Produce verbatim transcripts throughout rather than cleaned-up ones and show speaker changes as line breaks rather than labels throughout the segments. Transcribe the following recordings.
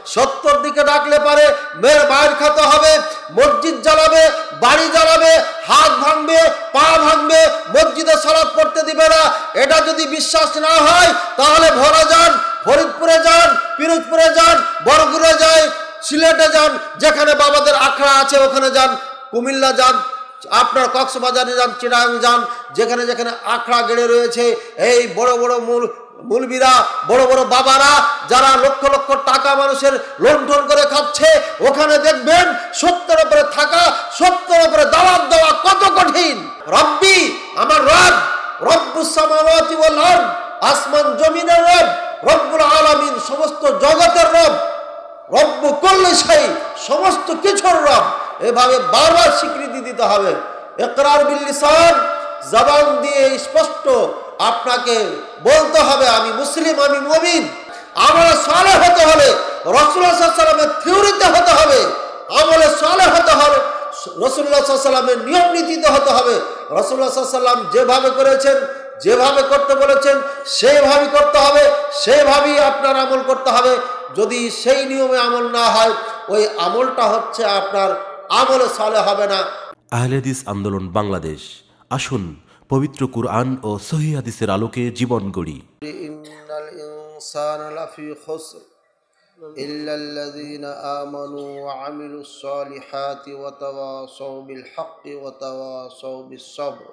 সত্যর দিকে ডাকলে পারে মেয়ের মায়ের খেতে হবে, মসজিদ জ্বালাবে, বাড়ি জ্বালাবে, হাত ভাঙবে, পা ভাঙবে, মসজিদে সালাত পড়তে দিবে না। এটা যদি বিশ্বাস না হয় তাহলে ভোলা যান, ফরিদপুরে যান, পিরোজপুরে যান, বরগুড়ে যান, সিলেটে যান, যেখানে বাবাদের আখড়া আছে ওখানে যান, কুমিল্লা যান, আপনার কক্সবাজারে যান, চিটাগাং যান, যেখানে যেখানে আখড়া গেড়ে রয়েছে, এই বড় বড় মূল মুলবিরা, বড় বড় বাবারা যারা লক্ষ লক্ষ টাকা মানুষের লুণ্ঠন করে খাচ্ছে, ওখানে দেখবেন সত্যের উপরে থাকা, সত্যের উপরে দাওয়াত দেওয়া কত কঠিন। রব্বি, আমার রব, রব্বুস সামাওয়াতি ওয়াল আরদ, আসমান জমিনের রব, রব্বুল আলামিন, সমস্ত জগতের রব, রব্বু কুল্লি শাই, সমস্ত কিছুর রব। এভাবে বারবার স্বীকৃতি দিতে হবে। ইকরার বিল লিসান, জবান দিয়ে স্পষ্ট আপনাকে বলতে হবে আমি মুসলিম, আমি মুমিন। আমলে সালেহ হতে হলে রাসূলুল্লাহ সাল্লাল্লাহু আলাইহি ওয়াসাল্লামের থিওরিতে হতে হবে, আমলে সালেহ হতে হবে রাসূলুল্লাহ সাল্লাল্লাহু আলাইহি ওয়াসাল্লামের নিয়ম নীতিতে হতে হবে। রাসূলুল্লাহ সাল্লাল্লাহু আলাইহি ওয়াসাল্লাম যেভাবে করেছেন, যেভাবে করতে বলেছেন সেইভাবে করতে হবে, সেইভাবেই আপনার আমল করতে হবে। যদি সেই নিয়মে আমল না হয়, ওই আমলটা হচ্ছে আপনার আমলে সালেহ হবে না।
আহলে হাদিস আন্দোলন বাংলাদেশ, আসুন পবিত্র কুরআন ও সহিহ হাদিসের আলোকে জীবন গড়ি।
ইন্নাল ইনসানা লাফি খুসর ইল্লাল্লাযীনা আমানু ওয়া আমিলুস সালিহাতি ওয়া তাওয়াসাউ বিল হাক্কি ওয়া তাওয়াসাউ বিস সাবর।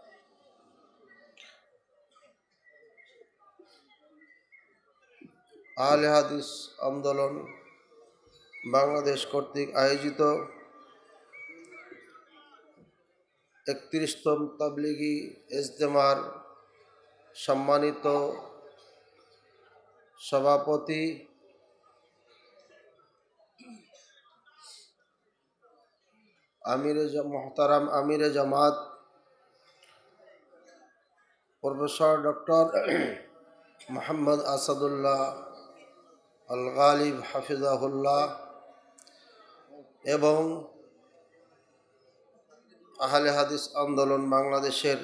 আহলে হাদিস আন্দোলন বাংলাদেশ কর্তৃক আয়োজিত একত্রিশতম তাবলিগি ইজতেমার সম্মানিত সভাপতি আমিরে মোহতারাম আমিরে জামাত প্রফেসর ডক্টর মোহাম্মদ আসাদুল্লাহ আল গালিব হাফিজাহুল্লাহ এবং আহলে হাদিস আন্দোলন বাংলাদেশের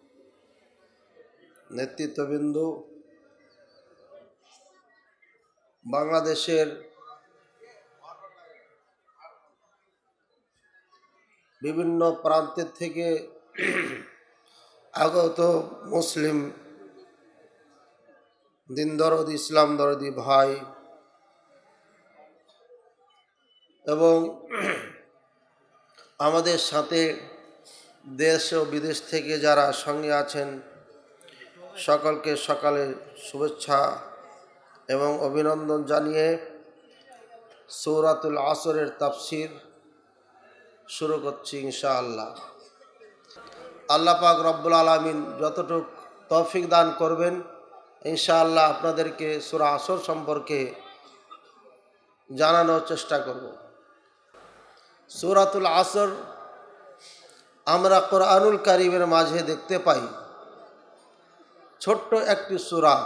নেতৃত্ববৃন্দ, বাংলাদেশের বিভিন্ন প্রান্তের থেকে আগত মুসলিম দিন দরদি, ইসলাম দরদি ভাই এবং আমাদের সাথে দেশ ও বিদেশ থেকে যারা সঙ্গে আছেন সকলকে সকালে শুভেচ্ছা এবং অভিনন্দন জানিয়ে সূরাতুল আসরের তাফসির শুরু করছি ইনশাআল্লাহ। আল্লাহ পাক রব্বুল আলামিন যতটুক তৌফিক দান করবেন ইনশাআল্লাহ আপনাদেরকে সূরা আসর সম্পর্কে জানানোর চেষ্টা করব। সূরাতুল আসর আমরা কোরআনুল কারীমের মাঝে দেখতে পাই ছোট্ট একটি সূরা,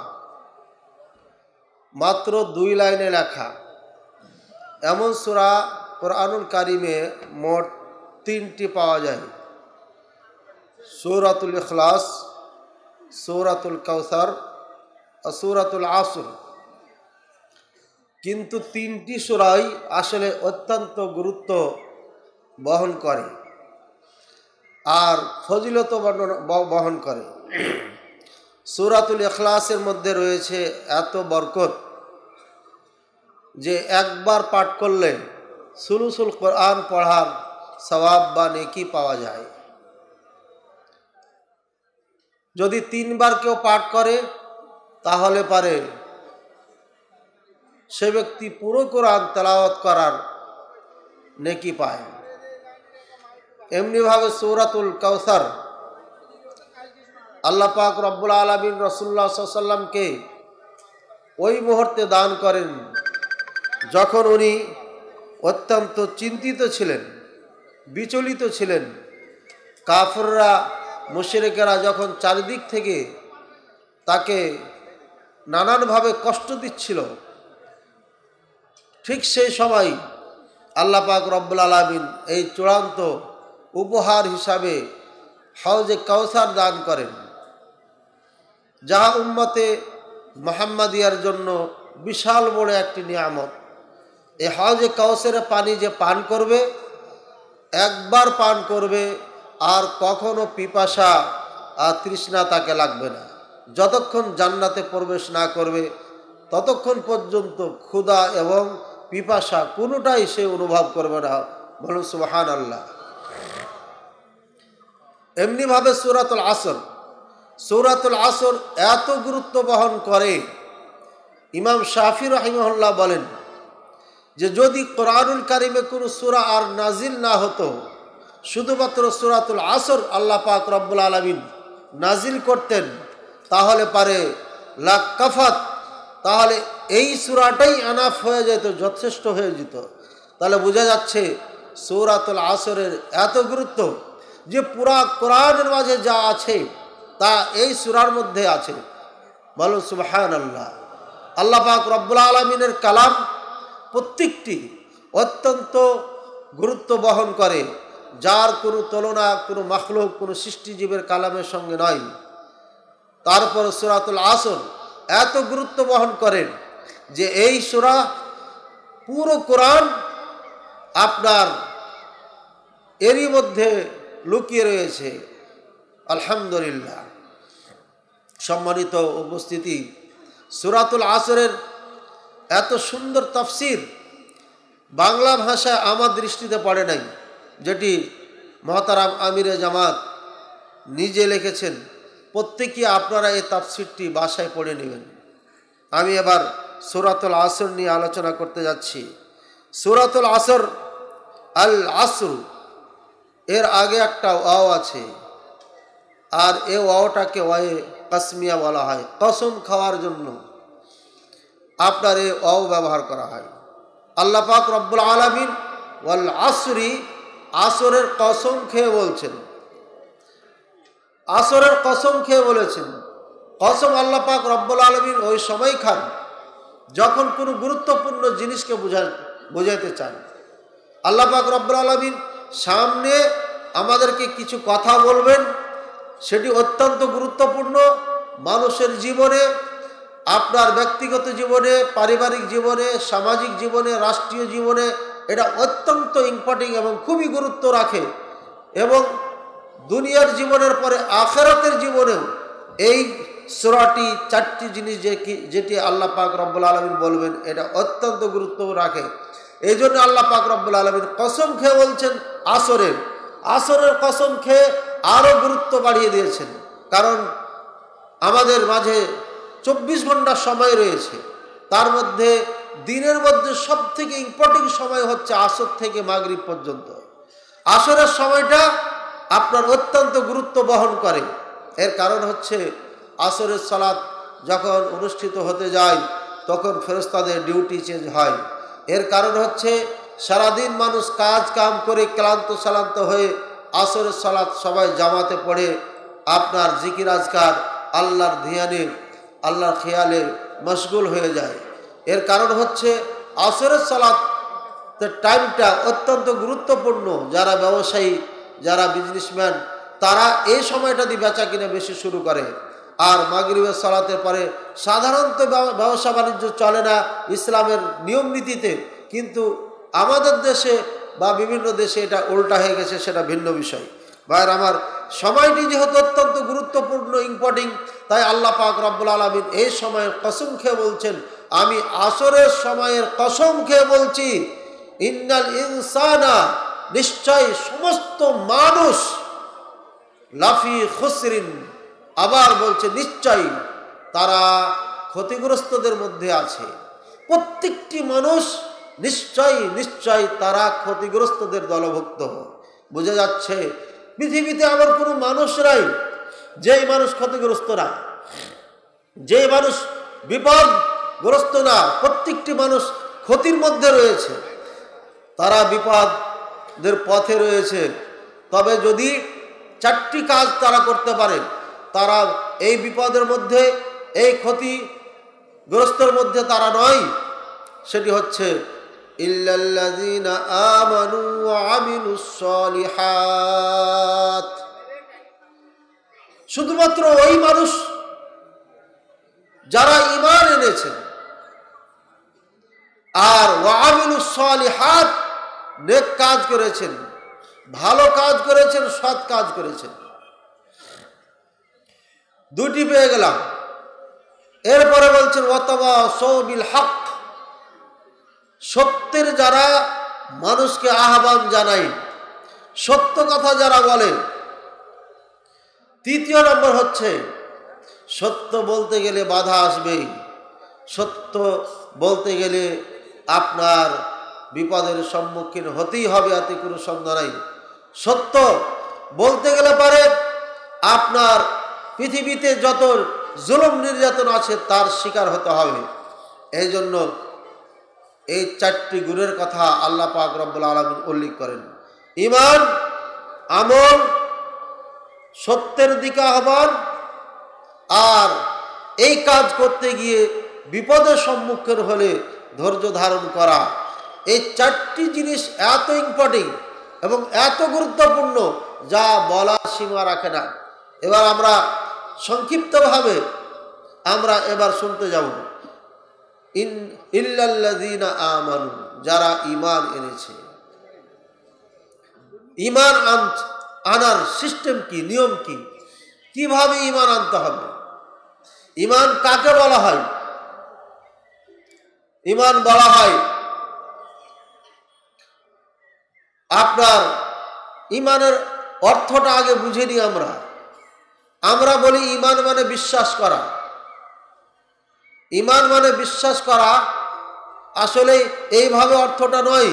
মাত্র দুই লাইনে লেখা। এমন সূরা কোরআনুল কারীমে মোট তিনটি পাওয়া যায়, সূরাতুল ইখলাস, সূরাতুল কাউসার আর সূরাতুল আসর। কিন্তু তিনটি সূরাই আসলে অত্যন্ত গুরুত্ব বহন করে আর ফজিলত বহন করে। সূরাতুল ইখলাসের মধ্যে রয়েছে এত বরকত যে একবার পাঠ করলে সুলুসুল কোরআন পড়ার সওয়াব বা নেকি পাওয়া যায়। যদি তিনবার কেউ পাঠ করে তাহলে পারে সে ব্যক্তি পুরো কোরআন তেলাওয়াত করার নেকি পায়। এমনিভাবে সূরাতুল কাউসার আল্লাহ পাক রব্বুল আলামিন রাসূলুল্লাহ সাল্লাল্লাহু আলাইহি ওয়াসাল্লামকে ওই মুহূর্তে দান করেন যখন উনি অত্যন্ত চিন্তিত ছিলেন, বিচলিত ছিলেন। কাফেররা, মুশরিকেরা যখন চারিদিক থেকে তাকে নানানভাবে কষ্ট দিচ্ছিল, ঠিক সেই সময় আল্লাহ পাক রব্বুল আলামিন এই চূড়ান্ত উপহার হিসাবে হাউজে কাউসার দান করেন, যাহা উম্মতে মুহাম্মাদিয়ার জন্য বিশাল বড় একটি নিয়ামত। এই হাউজে কাউসারের পানি যে পান করবে, একবার পান করবে, আর কখনো পিপাসা আর তৃষ্ণা তাকে লাগবে না। যতক্ষণ জান্নাতে প্রবেশ না করবে ততক্ষণ পর্যন্ত ক্ষুধা এবং পিপাসা কোনোটাই সে অনুভব করবে না। বলুন সুবহানাল্লাহ। এমনিভাবে সূরাতুল আসর, সূরাতুল আসর এত গুরুত্ব বহন করে, ইমাম শাফি রাহিমাহুল্লাহ বলেন যে যদি কোরআনুল কারিমে কোনো সূরা আর নাজিল না হতো, শুধুমাত্র সূরাতুল আসর আল্লাহ পাক রব্বুল আলামিন নাজিল করতেন, তাহলে পারে লাকাফাত, তাহলে এই সূরাটাই আনাফ হয়ে যেত, যথেষ্ট হয়ে যেত। তাহলে বোঝা যাচ্ছে সূরাতুল আসরের এত গুরুত্ব যে পুরা কোরআনের মাঝে যা আছে তা এই সূরার মধ্যে আছে। বলুন সুবহানাল্লাহ। আল্লাহ পাক রব্বুল আলামিনের কালাম প্রত্যেকটি অত্যন্ত গুরুত্ব বহন করে, যার কোনো তুলনা কোনো মাখলুক, কোনো সৃষ্টিজীবের কালামের সঙ্গে নয়। তারপর সূরাতুল আসর এত গুরুত্ব বহন করেন যে এই সূরা পুরো কোরআন আপনার এরই মধ্যে লুকিয়ে রয়েছে। আলহামদুলিল্লাহ। সম্মানিত উপস্থিতি, সূরাতুল আসরের এত সুন্দর তাফসির বাংলা ভাষায় আমার দৃষ্টিতে পড়ে নাই, যেটি মহতারাম আমিরে জামাত নিজে লিখেছেন। প্রত্যেকে আপনারা এই তাফসিরটি বাসায় পড়ে নেবেন। আমি এবার সূরাতুল আসর নিয়ে আলোচনা করতে যাচ্ছি। সূরাতুল আসর, আল আসর, এর আগে একটা ওয়াও আছে, আর এই ওয়াওটাকে ওয়ায়ে কাসমিয়া বলা হয়। কসম খাওয়ার জন্য আপনার এই ওয়াও ব্যবহার করা হয়। আল্লাহ পাক রব্বুল আলামিন ওয়াল আসরি, আসরের কসম খেয়ে বলছেন, আসরের কসম খেয়ে বলেছেন। কসম আল্লাহ পাক রব্বুল আলামিন ওই সময় খান যখন কোনো গুরুত্বপূর্ণ জিনিসকে বুঝা বোঝাইতে চান। আল্লাহ পাক রব্বুল আলামিন সামনে আমাদেরকে কিছু কথা বলবেন, সেটি অত্যন্ত গুরুত্বপূর্ণ মানুষের জীবনে, আপনার ব্যক্তিগত জীবনে, পারিবারিক জীবনে, সামাজিক জীবনে, রাষ্ট্রীয় জীবনে। এটা অত্যন্ত ইম্পর্টেন্ট এবং খুবই গুরুত্ব রাখে। এবং দুনিয়ার জীবনের পরে আখিরাতের জীবনেও এই সূরাটি চারটি জিনিস যে যেটি আল্লাহ পাক রব্বুল আলামিন বলবেন, এটা অত্যন্ত গুরুত্ব রাখে। এই জন্য আল্লাহ পাক রব্বুল আলামিন কসম খেয়ে বলছেন আসরের। আসরের কসম খেয়ে আরও গুরুত্ব বাড়িয়ে দিয়েছেন, কারণ আমাদের মাঝে চব্বিশ ঘন্টা সময় রয়েছে। তার মধ্যে দিনের মধ্যে সব থেকে ইম্পর্টেন্ট সময় হচ্ছে আসর থেকে মাগরিব পর্যন্ত। আসরের সময়টা আপনার অত্যন্ত গুরুত্ব বহন করে। এর কারণ হচ্ছে আসরের সালাত যখন অনুষ্ঠিত হতে যায় তখন ফেরেশতাদের ডিউটি চেঞ্জ হয়। এর কারণ হচ্ছে সারাদিন মানুষ কাজ কাম করে ক্লান্ত সালান্ত হয়ে আসরের সালাত সবাই জামাতে পড়ে আপনার জিকির আজকার, আল্লাহর ধ্যানে, আল্লাহর খেয়ালে মশগুল হয়ে যায়। এর কারণ হচ্ছে আসরের সালাত টাইমটা অত্যন্ত গুরুত্বপূর্ণ। যারা ব্যবসায়ী, যারা বিজনেসম্যান, তারা এই সময়টা দিয়ে বেচা কিনা বেশি শুরু করে। আর মাগরিবের সালাতের পরে সাধারণত ব্যবসা বাণিজ্য চলে না ইসলামের নিয়ম নীতিতে, কিন্তু আমাদের দেশে বা বিভিন্ন দেশে এটা উল্টা হয়ে গেছে, সেটা ভিন্ন বিষয়। ভাইয়ের আমার, সময়টি যেহেতু অত্যন্ত গুরুত্বপূর্ণ ইম্পর্টেন্ট, তাই আল্লাহ পাক রব্বুল আলামিন এই সময়ের কসম খেয়ে বলছেন, আমি আসরের সময়ের কসম খেয়ে বলছি, ইন্নাল ইনসানা, নিশ্চয় সমস্ত মানুষ, লাফি খুসরিন, আবার বলছে নিশ্চয় তারা ক্ষতিগ্রস্তদের মধ্যে আছে। প্রত্যেকটি মানুষ নিশ্চয় নিশ্চয় তারা ক্ষতিগ্রস্তদের দলভুক্ত। বোঝা যাচ্ছে পৃথিবীতে আবার কোনো মানুষ নাই যেই মানুষ ক্ষতিগ্রস্ত না, যে মানুষ বিপদগ্রস্ত না। প্রত্যেকটি মানুষ ক্ষতির মধ্যে রয়েছে, তারা বিপদের পথে রয়েছে। তবে যদি চারটি কাজ তারা করতে পারে, তারা এই বিপদের মধ্যে, এই ক্ষতিগ্রস্তের মধ্যে তারা নয়। সেটি হচ্ছে ইল্লাল্লাযীনা আমানু ওয়া আমিলুস সালিহাত, শুধুমাত্র ওই মানুষ যারা ঈমান এনেছেন আর ওয়ামিলুস সালিহাত, নেক কাজ করেছেন, ভালো কাজ করেছেন, সৎ কাজ করেছেন। দুটি পেয়ে গেলাম। এরপরে বলছেন ওয়াতাওয়াসাউ বিল হক, সত্যের যারা মানুষকে আহ্বান জানায়, সত্য কথা যারা বলে। তৃতীয় নম্বর হচ্ছে সত্য বলতে গেলে বাধা আসবে, সত্য বলতে গেলে আপনার বিপদের সম্মুখীন হতেই হবে, এতে কোনো সন্দেহ নাই। সত্য বলতে গেলে পারে আপনার পৃথিবীতে যত জুলুম নির্যাতন আছে তার শিকার হতে হবে। এই জন্য এই চারটি গুণের কথা আল্লাহ পাক রব্বুল আলামিন উল্লেখ করেন। ঈমান, আমল, সত্যের দিকে আহ্বান, আর এই কাজ করতে গিয়ে বিপদের সম্মুখীন হলে ধৈর্য ধারণ করা। এই চারটি জিনিস এত ইম্পর্টেন্ট এবং এত গুরুত্বপূর্ণ যা বলার সীমা রাখে না। এবার আমরা সংক্ষিপ্তভাবে আমরা এবার শুনতে যাব। ইন ইল্লাল্লাযীনা আমানু, যারা ঈমান এনেছে। ঈমান আনার সিস্টেম কি, নিয়ম কি, কিভাবে ঈমান আনতে হবে? ঈমান কাকে বলা হয়? ঈমান বলা হয় আপনার, ঈমানের অর্থটা আগে বুঝে নিই আমরা। আমরা বলি ঈমান মানে বিশ্বাস করা। ঈমান মানে বিশ্বাস করা, আসলে এইভাবে অর্থটা নয়।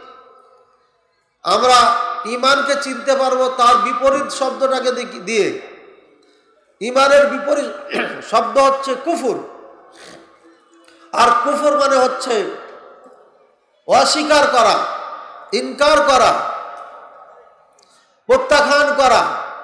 আমরা ঈমানকে চিনতে পারবো তার বিপরীত শব্দটাকে দিয়ে। ঈমানের বিপরীত শব্দ হচ্ছে কুফর, আর কুফর মানে হচ্ছে অস্বীকার করা, ইনকার করা, প্রত্যাখ্যান করা।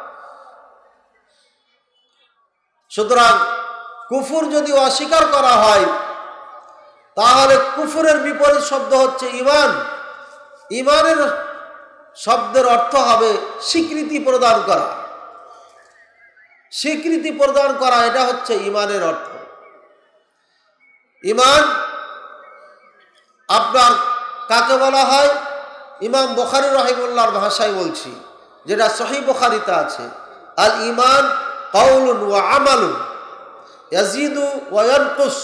সুতরাং কুফর যদি অস্বীকার করা হয় তাহলে কুফরের বিপরীত শব্দ হচ্ছে ঈমান। ঈমানের শব্দের অর্থ হবে স্বীকৃতি প্রদান করা। স্বীকৃতি প্রদান করা, এটা হচ্ছে ঈমানের অর্থ। ঈমান আপনার কাকে বলা হয়? ইমাম বুখারী রাহিমাহুল্লাহর ভাষায় বলছি, যেটা সহিহ বুখারীতে আছে, আল ঈমান কাউলুন ওয়া আমালুন ইয়াজিদু ওয়া ইয়ানকুস।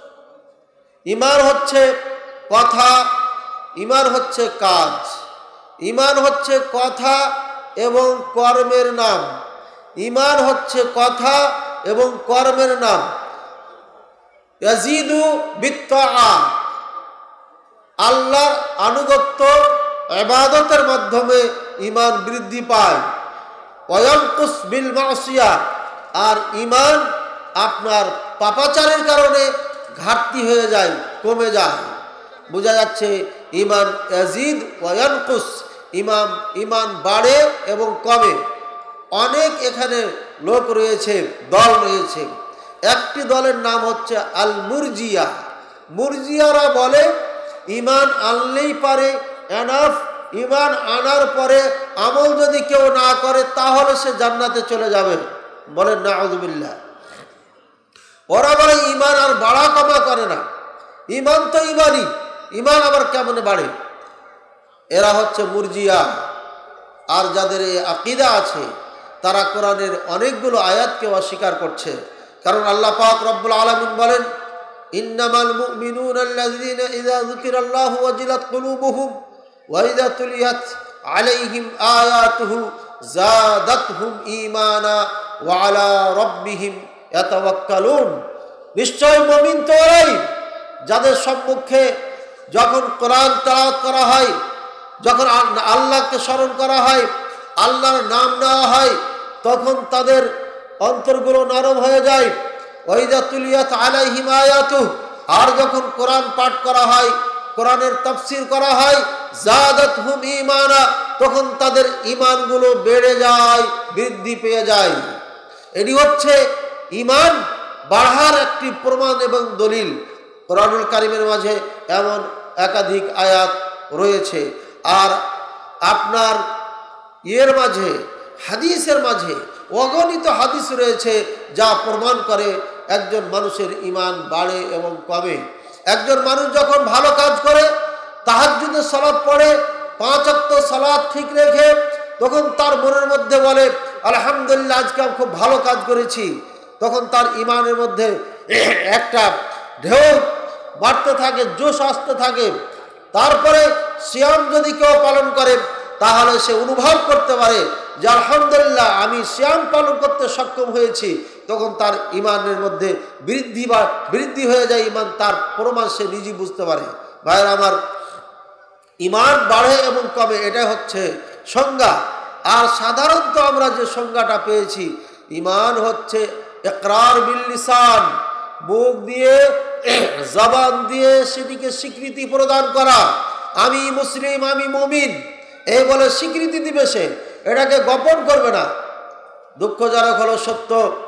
ঈমান হচ্ছে কথা, ঈমান হচ্ছে কাজ। ঈমান হচ্ছে কথা এবং কর্মের নাম। ঈমান হচ্ছে কথা এবং কর্মের নাম। ইয়াজিদু বিত্তাআ, আল্লাহর আনুগত্য ইবাদতের মাধ্যমে ঈমান বৃদ্ধি পায়। ওয়ায়ানকুস বিল মাসিয়া, আর ঈমান আপনার পাপাচারের কারণে ঘাটতি হয়ে যায়, কমে যায়। বোঝা যাচ্ছে ঈমান ইয়াজিদ ওয়ায়ানকুস, ইমাম ঈমান বাড়ে এবং কমে। অনেক এখানে লোক রয়েছে, দল রয়েছে। একটি দলের নাম হচ্ছে আল মুরজিয়া। মুরজিয়ারা বলে ঈমান আনলেই পারে, এনাফ। ঈমান আনার পরে আমল যদি কেউ না করে তাহলে সে জান্নাতে চলে যাবে। বলেন নাউযুবিল্লাহ। ওরা বলে ঈমান আর বাড়া কমা করে না, ঈমান তো ঈমানই, ঈমান আবার কেমন বাড়ে? এরা হচ্ছে মুরজিয়া। আর যাদের এই আকীদা আছে তারা কোরআনের অনেকগুলো আয়াতকে অস্বীকার করছে। কারণ আল্লাহ পাক রব্বুল আলামিন বলেন, ইন্নামাল মুমিনুনা আল্লাযীনা ইযা যুকিরাল্লাহু ওয়াজিলাত কুলুবুহুম ওয়া ইযা তুলিয়াত আলাইহিম আয়াতুহু যাদাতহুম ঈমানা ওয়া আলা রাব্বিহিম ইয়াতাওয়াক্কালুন। নিশ্চয় মুমিন তো ওরাই যাদের সম্মুখে যখন কোরআন তেলাওয়াত করা হয়, যখন আল্লাহকে স্মরণ করা হয়, আল্লাহর নাম নেওয়া হয়, তখন তাদের অন্তরগুলো নরম হয়ে যায়। ওয়াইদা তুলিয়াত আলাইহিম আয়াতুহু, আর যখন কোরআন পাঠ করা হয়, কোরআনের তাফসীর করা হয়, যাদাতহুম ঈমানা, তখন তাদের ঈমানগুলো বেড়ে যায়, বৃদ্ধি পেয়ে যায়। এটি হচ্ছে ঈমান বাড়ার একটি প্রমাণ এবং দলিল। কোরআনুল কারীমের মাঝে এমন একাধিক আয়াত রয়েছে। আর আপনার ইয়ের মাঝে, হাদিসের মাঝে অগণিত হাদিস রয়েছে যা প্রমাণ করে একজন মানুষের ঈমান বাড়ে এবং কমে। একজন মানুষ যখন ভালো কাজ করে, তাহাজ্জুদের সালাত পড়ে, পাঁচ ওয়াক্ত সালাত ঠিক রেখে, তখন তার মনের মধ্যে বলে আলহামদুলিল্লাহ আজকে আমি খুব ভালো কাজ করেছি, তখন তার ইমানের মধ্যে একটা ঢেউ বাড়তে থাকে, জোশ আসতে থাকে। তারপরে সিয়াম যদি কেউ পালন করে তাহলে সে অনুভব করতে পারে যে আলহামদুলিল্লাহ আমি সিয়াম পালন করতে সক্ষম হয়েছি, তখন তার ইমানের মধ্যে বৃদ্ধি বা বৃদ্ধি হয়ে যায় ইমান, তার প্রমাণ সে নিজেই বুঝতে পারে। ভাইয়ের আমার, ইমান বাড়ে এবং কমে, এটাই হচ্ছে সংজ্ঞা। আর সাধারণত আমরা যে সংজ্ঞাটা পেয়েছি, ইমান হচ্ছে ইকরার বিল লিসান, মুখ দিয়ে জবান দিয়ে সেটিকে স্বীকৃতি প্রদান করা, আমি মুসলিম, আমি মুমিন এই বলে স্বীকৃতি দিবে, সে এটাকে গোপন করবে না। দুঃখজনক হলো সত্য,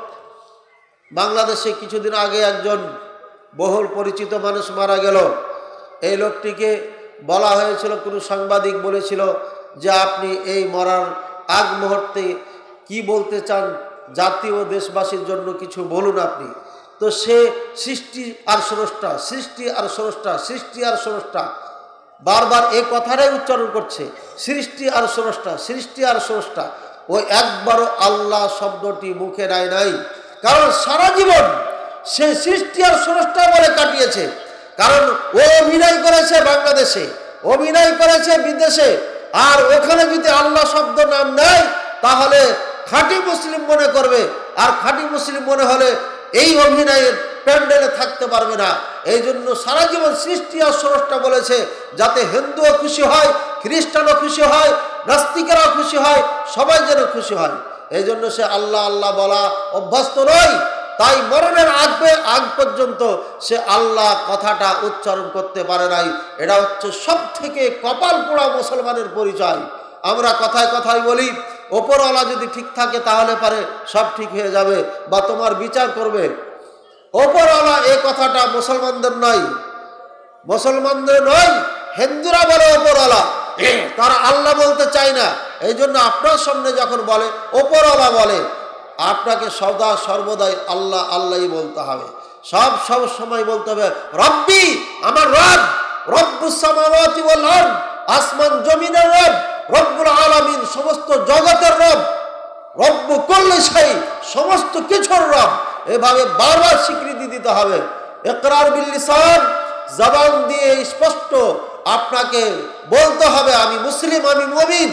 বাংলাদেশে কিছুদিন আগে একজন বহুল পরিচিত মানুষ মারা গেল। এই লোকটিকে বলা হয়েছিল, কোনো সাংবাদিক বলেছিল যে আপনি এই মরার আগ মুহূর্তে কি বলতে চান, জাতি ও দেশবাসীর জন্য কিছু বলুন আপনি। তো সে সৃষ্টি আর স্রষ্টা, সৃষ্টি আর স্রষ্টা, সৃষ্টি আর স্রষ্টা বারবার এই কথাটাই উচ্চারণ করছে, সৃষ্টি আর স্রষ্টা, সৃষ্টি আর স্রষ্টা। ওই একবারও আল্লাহ শব্দটি মুখে নেয় নাই, কারণ সারা জীবন সে সৃষ্টি আর স্রষ্টা বলে কাটিয়েছে। কারণ ও অভিনয় করেছে বাংলাদেশে, অভিনয় করেছে বিদেশে, আর ওখানে যদি আল্লাহ শব্দ নাম নেয় তাহলে খাঁটি মুসলিম মনে করবে, আর খাঁটি মুসলিম মনে হলে এই অভিনয়ের প্যান্ডেলে থাকতে পারবে না। এই জন্য সারা জীবন সৃষ্টি আর স্রষ্টা বলেছে, যাতে হিন্দুও খুশি হয়, খ্রিস্টানও খুশি হয়, নাস্তিকেরাও খুশি হয়, সবাই যেন খুশি হয়। এই জন্য সে আল্লাহ আল্লাহ বলা অভ্যস্ত নয়, তাই মরণের আগে আগ পর্যন্ত সে আল্লাহ কথাটা উচ্চারণ করতে পারে নাই। এটা হচ্ছে সব থেকে কপাল পোড়া মুসলমানের পরিচয়। আমরা কথায় কথায় বলি ওপরওয়ালা যদি ঠিক থাকে তাহলে পারে সব ঠিক হয়ে যাবে বা তোমার বিচার করবে। ওপরওয়ালা এই কথাটা মুসলমানদের নয়, মুসলমানদের নয়, হিন্দুরা বলে ওপরওয়ালা, তারা আল্লাহ বলতে চায় না। এই জন্য আপনার সামনে যখন বলে ওপরওয়ালা বলে, আপনাকে সদা সর্বদাই আল্লাহ আল্লাহই বলতে হবে, সব সব সময় বলতে হবে রব্বি, আমার রব, রব্বুস সামাওয়াতি ওয়াল আরদ, আসমান জমিনের রব, রব্বুল আলামিন সমস্ত জগতের রব, রব্বু কুল্লি শাই সমস্ত কিছুর রব, এভাবে বারবার স্বীকৃতি দিতে হবে। ইকরার বিল লিসান, জবান দিয়ে স্পষ্ট আপনাকে বলতে হবে আমি মুসলিম, আমি মুমিন।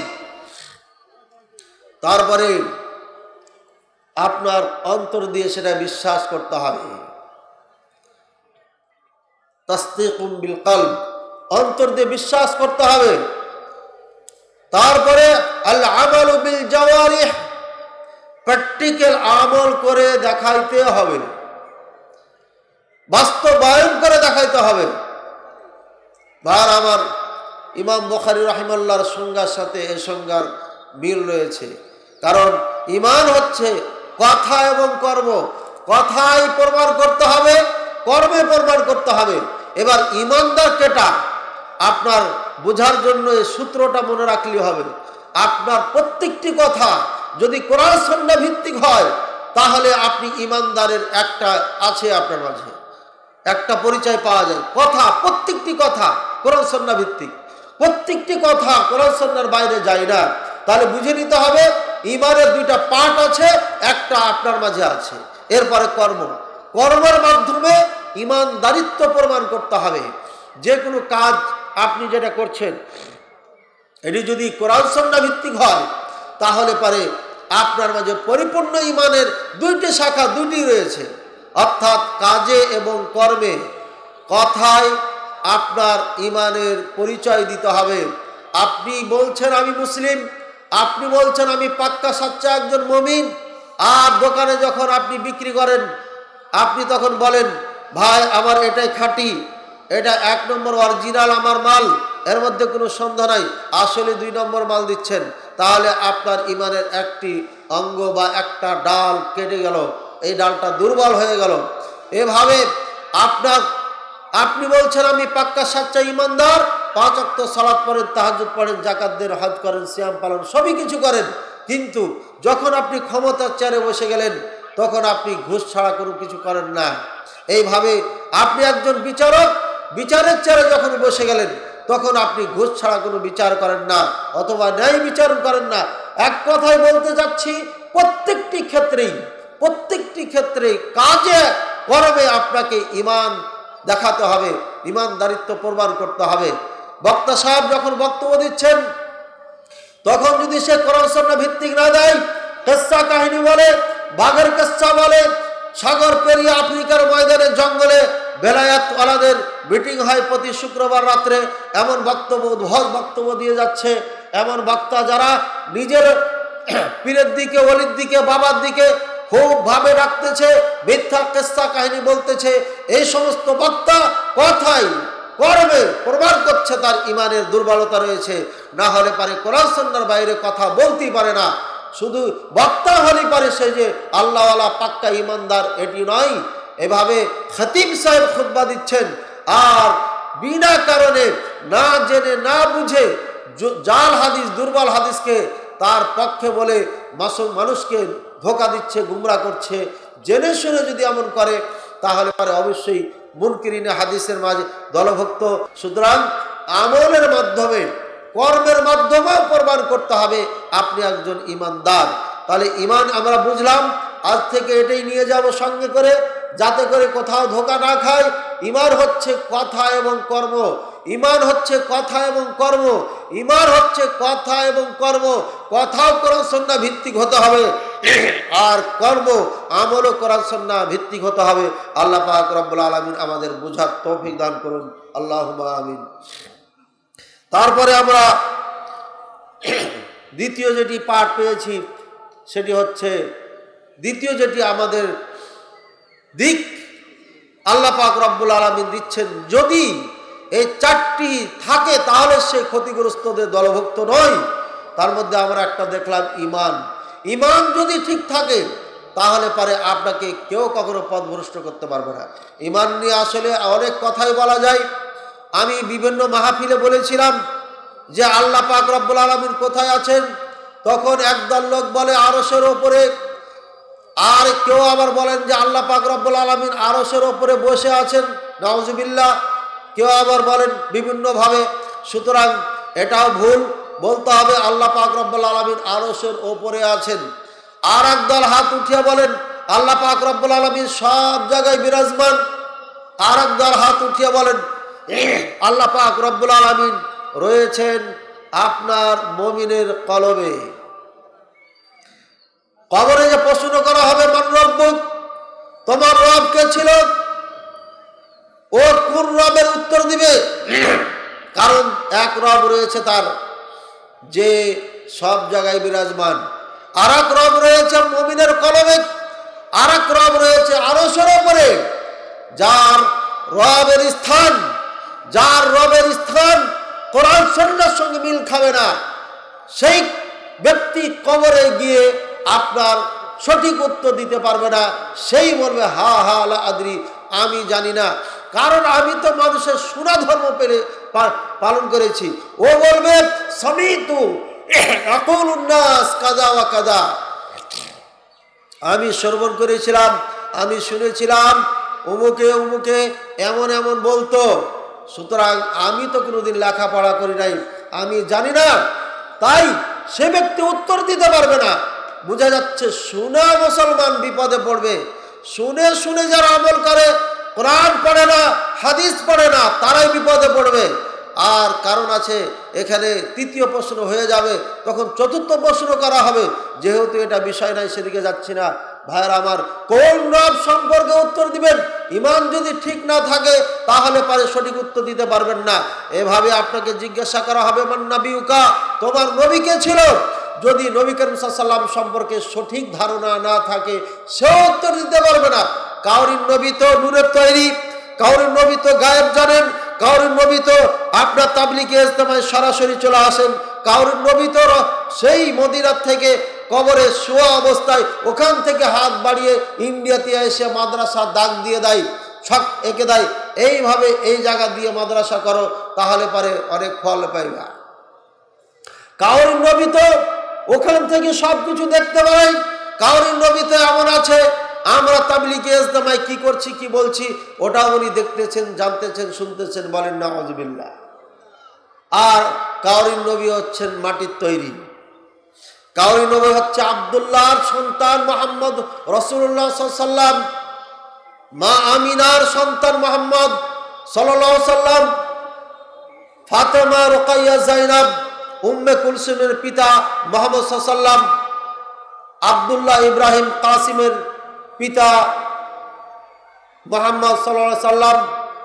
তারপরে আপনার অন্তর দিয়ে সেটা বিশ্বাস করতে হবে। তাসদীকুম বিল কলব, অন্তর দিয়ে বিশ্বাস করতে হবে। তারপরে আল আমালু বিল জাওয়ারিহ, প্র্যাকটিক্যাল আমল করে দেখাইতে হবে, বাস্তবায়ন করে দেখাইতে হবে। আর আমার ইমাম বুখারী রাহিমাহুল্লাহর সংজ্ঞার সাথে এই সংজ্ঞার মিল রয়েছে, কারণ ঈমান হচ্ছে কথা এবং কর্ম, কথাই প্রমাণ করতে হবে, কর্মে প্রমাণ করতে হবে। এবার ঈমানদার কেটা আপনার বোঝার জন্য এই সূত্রটা মনে রাখলে হবে। আপনার প্রত্যেকটি কথা যদি কোরআন সুন্নাহ ভিত্তিক হয় তাহলে আপনি ঈমানদারের একটা আছে, আপনার মাঝে একটা পরিচয় পাওয়া যায়। কথা, প্রত্যেকটি কথা কোরআন সুন্নাহ ভিত্তিক, প্রত্যেকটি কথা কোরআন সুন্নাহর বাইরে যায় না। তাহলে বুঝে নিতে হবে ঈমানের দুইটা পার্ট আছে, একটা আপনার মাঝে আছে। এরপরে কর্ম, কর্মের মাধ্যমে ঈমানদারিত্ব প্রমাণ করতে হবে। যে কোনো কাজ আপনি যেটা করছেন এটি যদি কোরআন সুন্নাহ ভিত্তিক হয় তাহলে পারে আপনার মাঝে পরিপূর্ণ ঈমানের দুইটি শাখা, দুটি রয়েছে, অর্থাৎ কাজে এবং কর্মে। কথায় আপনার ঈমানের পরিচয় দিতে হবে। আপনি বলছেন আমি মুসলিম, আপনি বলছেন আমি পাক্কা সাচ্চা একজন মুমিন, আর দোকানে যখন আপনি বিক্রি করেন আপনি তখন বলেন ভাই আমার এটাই খাঁটি, এটা এক নম্বর অরিজিনাল আমার মাল, এর মধ্যে কোনো সন্দেহ নাই, আসলে দুই নম্বর মাল দিচ্ছেন, তাহলে আপনার ঈমানের একটি অঙ্গ বা একটা ডাল কেটে গেল, এই ডালটা দুর্বল হয়ে গেল। এভাবে আপনার আপনি বলছেন আমি পাক্কা সাচ্চা ঈমানদার, পাঁচ ওয়াক্ত সালাত পড়েন, তাহাজ্জুদ পড়েন, যাকাত দেন, হজ করেন, সিয়াম পালন সবই কিছু করেন, কিন্তু যখন আপনি ক্ষমতার চেয়ারে বসে গেলেন তখন আপনি ঘুষ ছাড়া কোনো কিছু করেন না। এইভাবে আপনি একজন বিচারক, বিচারের চেয়ারে যখন বসে গেলেন তখন আপনি ঘুষ ছাড়া কোনো বিচার করেন না অথবা ন্যায় বিচার করেন না। এক কথায় বলতে যাচ্ছি, প্রত্যেকটি ক্ষেত্রেই প্রত্যেকটি ক্ষেত্রে কাজে কর্মে আপনাকে ঈমান দেখাতে হবে, ঈমানদারিত্ব প্রমাণ করতে হবে। বক্তা সাহেব যখন বক্তব্য দিচ্ছেন তখন যদি সে কোরআন সুন্নাহ ভিত্তিক না দেয়, কিসসা কাহিনী বলে, বাঘের কিসসা বলে, সাগর পেরিয়ে আফ্রিকার ময়দানে জঙ্গলে বেলায়াত ওয়ালাদের মিটিং হয় প্রতি শুক্রবার রাত্রে, এমন বক্তব্য উদ্ভট বক্তব্য দিয়ে যাচ্ছে, এমন বক্তা যারা নিজের পীরের দিকে, ওলির দিকে, বাবার দিকে খুব ভাবে রাখতেছে, মিথ্যা কিসসা কাহিনী বলতেছে, এই সমস্ত বক্তা কথাই কর্মে প্রমাণ করছে তার ইমানের দুর্বলতা রয়েছে। না হলে পারে কোরআন সুন্নাহর বাইরে কথা বলতেই পারে না। শুধু বক্তা হলেই পারে সে যে আল্লাহওয়ালা পাক্কা ইমানদার, এটি নয়। এভাবে খতিব সাহেব খুতবা দিচ্ছেন আর বিনা কারণে না জেনে না বুঝে জাল হাদিস, দুর্বল হাদিসকে তার পক্ষে বলে মাসুম মানুষকে ধোঁকা দিচ্ছে, গুমরা করছে। জেনে শুনে যদি এমন করে তাহলে পারে অবশ্যই মুনকিরিনে হাদিসের মাঝে দলভুক্ত। সুতরাং আমলের মাধ্যমে, কর্মের মাধ্যমেও প্রমাণ করতে হবে আপনি একজন ইমানদার। তাহলে ইমান আমরা বুঝলাম, আজ থেকে এটাই নিয়ে যাব সঙ্গে করে, যাতে করে কোথাও ধোঁকা না খায়। ইমান হচ্ছে কথা এবং কর্ম, ইমান হচ্ছে কথা এবং কর্ম, ইমান হচ্ছে কথা এবং কর্ম। কথাও কোরআন সুন্নাহ ভিত্তিক হতে হবে আর কর্ম আমলও কোরআন সুন্নাহ ভিত্তিক হতে হবে। আল্লাহ পাক রব্বুল আলামিন আমাদের বুঝার তৌফিক দান করুন, আল্লাহুম্মা আমিন। তারপরে আমরা দ্বিতীয় যেটি পাঠ পেয়েছি সেটি হচ্ছে, দ্বিতীয় যেটি আমাদের দিক আল্লাহ পাক রব্বুল আলামিন দিচ্ছেন, যদি এই চারটি থাকে তাহলে সে ক্ষতিগ্রস্তদের দলভুক্ত নয়। তার মধ্যে আমরা একটা দেখলাম ইমান। ইমান যদি ঠিক থাকে তাহলে পারে আপনাকে কেউ কখনো পথভ্রষ্ট করতে পারবে না। ইমান নিয়ে আসলে অনেক কথাই বলা যায়। আমি বিভিন্ন মাহফিলে বলেছিলাম যে আল্লাহ পাক রব্বুল আলামিন কোথায় আছেন, তখন একদল লোক বলে আরশের ওপরে, আর কেউ আবার বলেন যে আল্লাহ পাক রব্বুল আলামিন আরশের ওপরে বসে আছেন, নাউজুবিল্লাহ। কেউ আবার বলেন বিভিন্নভাবে। সুতরাং এটাও ভুল, বলতে হবে আল্লাহ পাক রব্বুল আলামিন আরশের ওপরে আছেন। আর একদল হাত উঠিয়ে বলেন আল্লাহ পাক রব্বুল আলামিন সব জায়গায় বিরাজমান। আর একদল হাত উঠিয়ে বলেন আল্লাহ পাক রব্বুল আলামিন রয়েছেন আপনার মুমিনের কলবে। কবরে যে প্রশ্ন করা হবে মান রব্বুক, তোমার রব কে ছিল, ও কোন রবের উত্তর দিবে? কারণ এক রব রয়েছে তার, যে সব জায়গায় বিরাজমান। আর এক রব রয়েছে মুমিনের কলবে, আর এক রব রয়েছে আরশের উপরে। যার রবের স্থান, যার রবের স্থান কোরআন সুন্নাহর সঙ্গে মিল খাবে না, সেই ব্যক্তি কবরে গিয়ে আপনার সঠিক উত্তর দিতে পারবে না। সেই বলবে হা হা লা আদরি, আমি জানি না, কারণ আমি তো মানুষের শোনা ধর্ম পেলে পালন করেছি। ও বলবে সামিতু ইয়াকুলুন নাস কাযা ওয়া কাযা, আমি শ্রবণ করেছিলাম, আমি শুনেছিলাম অমুকে অমুকে এমন এমন বলতো। সুতরাং আমি তো কোনোদিন লেখাপড়া করি নাই, আমি জানি না, তাই সে ব্যক্তি উত্তর দিতে পারবে না। বোঝা যাচ্ছে শুনে মুসলমান বিপদে পড়বে। শুনে শুনে যারা আমল করে, কোরআন পড়ে না, হাদিস পড়ে না, তারাই বিপদে পড়বে। আর কারণ আছে এখানে তৃতীয় প্রশ্ন হয়ে যাবে, তখন চতুর্থ প্রশ্ন করা হবে। যেহেতু এটা বিষয় নাই সেদিকে যাচ্ছি না। ভাইয়েরা আমার, কোন রব সম্পর্কে উত্তর দিবেন? ইমান যদি ঠিক না থাকে তাহলে পারে সঠিক উত্তর দিতে পারবেন না। এভাবে আপনাকে জিজ্ঞাসা করা হবে মান নাবিউকা, তোমার নবী কে ছিল? যদি নবী করিম সাল্লাল্লাহু আলাইহি ওয়াসাল্লাম সম্পর্কে সঠিক ধারণা না থাকে সে উত্তর দিতে পারবে না। কাউরির নবী তো নূরের তৈরি, কাউরির নবী তো গায়েব জানেন, কাউরির নবী তো আপনার তাবলীগে ইজতেমায় সরাসরি চলে আসেন, কাউরির নবী তো সেই মদিনা থেকে কবরে শোয়া অবস্থায় ওখান থেকে হাত বাড়িয়ে ইন্ডিয়াতে এসে মাদ্রাসা দাগ দিয়ে দেয়, ছক এঁকে দেয়, এইভাবে এই জায়গা দিয়ে মাদ্রাসা করো তাহলে পারে অনেক ফল পাইবা। কাউরির নবী তো ওখান থেকে সব কিছু দেখতে পারেন, কাউরির নবী তো এমন আছে আমরা তাবলীগে ইজতেমায় কি করছি কি বলছি ওটা উনি দেখতেছেন, জানতেছেন, শুনতেছেন, বলেন নাউযুবিল্লাহ। আর কাউরির নবী হচ্ছেন মাটির তৈরি, কাউরি নবী হচ্ছে আব্দুল্লাহর সন্তান মুহাম্মদ রাসূলুল্লাহ সাল্লাল্লাহু আলাইহি সাল্লাম, মা আমিনার সন্তান মুহাম্মদ সাল্লাল্লাহু আলাইহি সাল্লাম, ফাতেমা, রুকাইয়া, যায়নাব, উম্মে কুলসুমের পিতা মুহাম্মদ সাল্লাল্লাহু আলাইহি সাল্লাম, আব্দুল্লাহ ইব্রাহিম কাসিমের পিতা মুহাম্মদ সাল্লাল্লাহু আলাইহি সাল্লাম,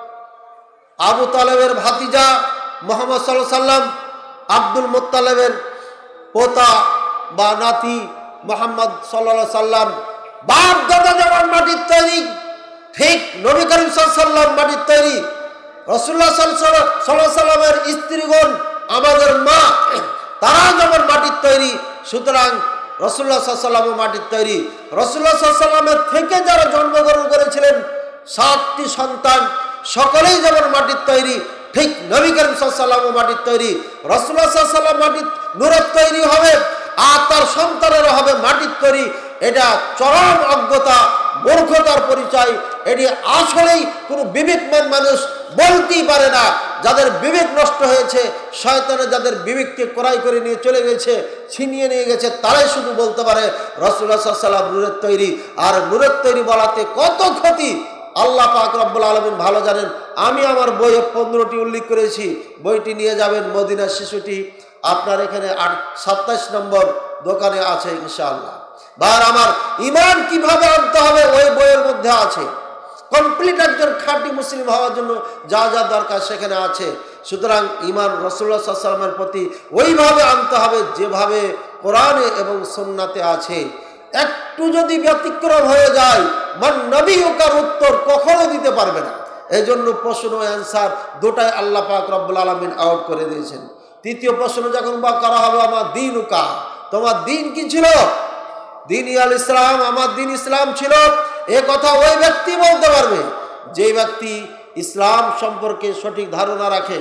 আবু তালেবের ভাতিজা মুহাম্মদ সাল্লাল্লাহু আলাইহি সাল্লাম, আব্দুল মুত্তালিবের পোতা বা নাতি মুহাম্মদ সাল্লাল্লাহু আলাইহি সাল্লাম। বাপ দাদা যেমন মাটির তৈরি, ঠিক নবী করিম সাল্লাল্লাহু আলাইহি সাল্লাম মাটির তৈরি, রাসূলুল্লাহ সাল্লাল্লাহু আলাইহি সাল্লামের স্ত্রীগণ আমাদের মা, তারা যেমন মাটির তৈরি, সুতরাং রাসূলুল্লাহ সাল্লাল্লাহু আলাইহি সাল্লামও মাটির তৈরি। রাসূলুল্লাহ সাল্লাল্লাহু আলাইহি সাল্লামের থেকে যারা জন্মগ্রহণ করেছিলেন সাতটি সন্তান, সকলেই যেমন মাটির তৈরি, ঠিক নবী করিম সাল্লাল্লাহু আলাইহি সাল্লামও মাটির তৈরি। রাসূলুল্লাহ সাল্লাল্লাহু আলাইহি সাল্লাম মাটির নূরের তৈরি হবে, আর তার সন্তানেরা হবে মাটির তৈরি। এটা চরম অজ্ঞতা, মূর্খতার পরিচয়। এটি আসলেই কোনো বিবেকমান মানুষ বলতেই পারে না। যাদের বিবেক নষ্ট হয়েছে, শয়তানে যাদের বিবেককে ক্রয় করে নিয়ে চলে গেছে, ছিনিয়ে নিয়ে গেছে, তারাই শুধু বলতে পারে রাসূলুল্লাহ সাল্লাল্লাহু আলাইহি সাল্লাম নূরের তৈরি। আর নূরের তৈরি বলাতে কত ক্ষতি আল্লাহ পাক রব্বুল আলামিন ভালো জানেন। আমি আমার বইয়ে পনেরোটি উল্লেখ করেছি, বইটি নিয়ে যাবেন মদিনার শিশুটি, আপনার এখানে আট সাতাইশ নম্বর দোকানে আছে ইনশাআল্লাহ। বার আমার ঈমান কিভাবে আনতে হবে ওই বইয়ের মধ্যে আছে। কমপ্লিট একজন খাঁটি মুসলিম হওয়ার জন্য যা যা দরকার সেখানে আছে। সুতরাং ঈমান রাসূলুল্লাহ সাল্লাল্লাহু আলাইহি ওয়াসাল্লামের প্রতি ওইভাবে আনতে হবে যেভাবে কোরআনে এবং সুন্নাতে আছে। একটু যদি ব্যতিক্রম হয়ে যায়, মান নবিয়ুকার উত্তর কখনো দিতে পারবে না। এই জন্য প্রশ্ন ও অ্যান্সার দুটাই আল্লাহ পাক রব্বুল আলামিন আউট করে দিয়েছেন। তৃতীয় প্রশ্ন যখন বা করা হবে, আমার দীনুকা, তোমার দিন কি ছিল? দিন আল ইসলাম, আমার দিন ইসলাম ছিল। এ কথা ওই ব্যক্তি বলতে পারবে যে ব্যক্তি ইসলাম সম্পর্কে সঠিক ধারণা রাখে।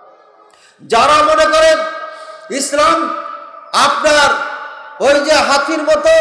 যারা মনে করেন ইসলাম আপনার ওই যে হাতির মতো,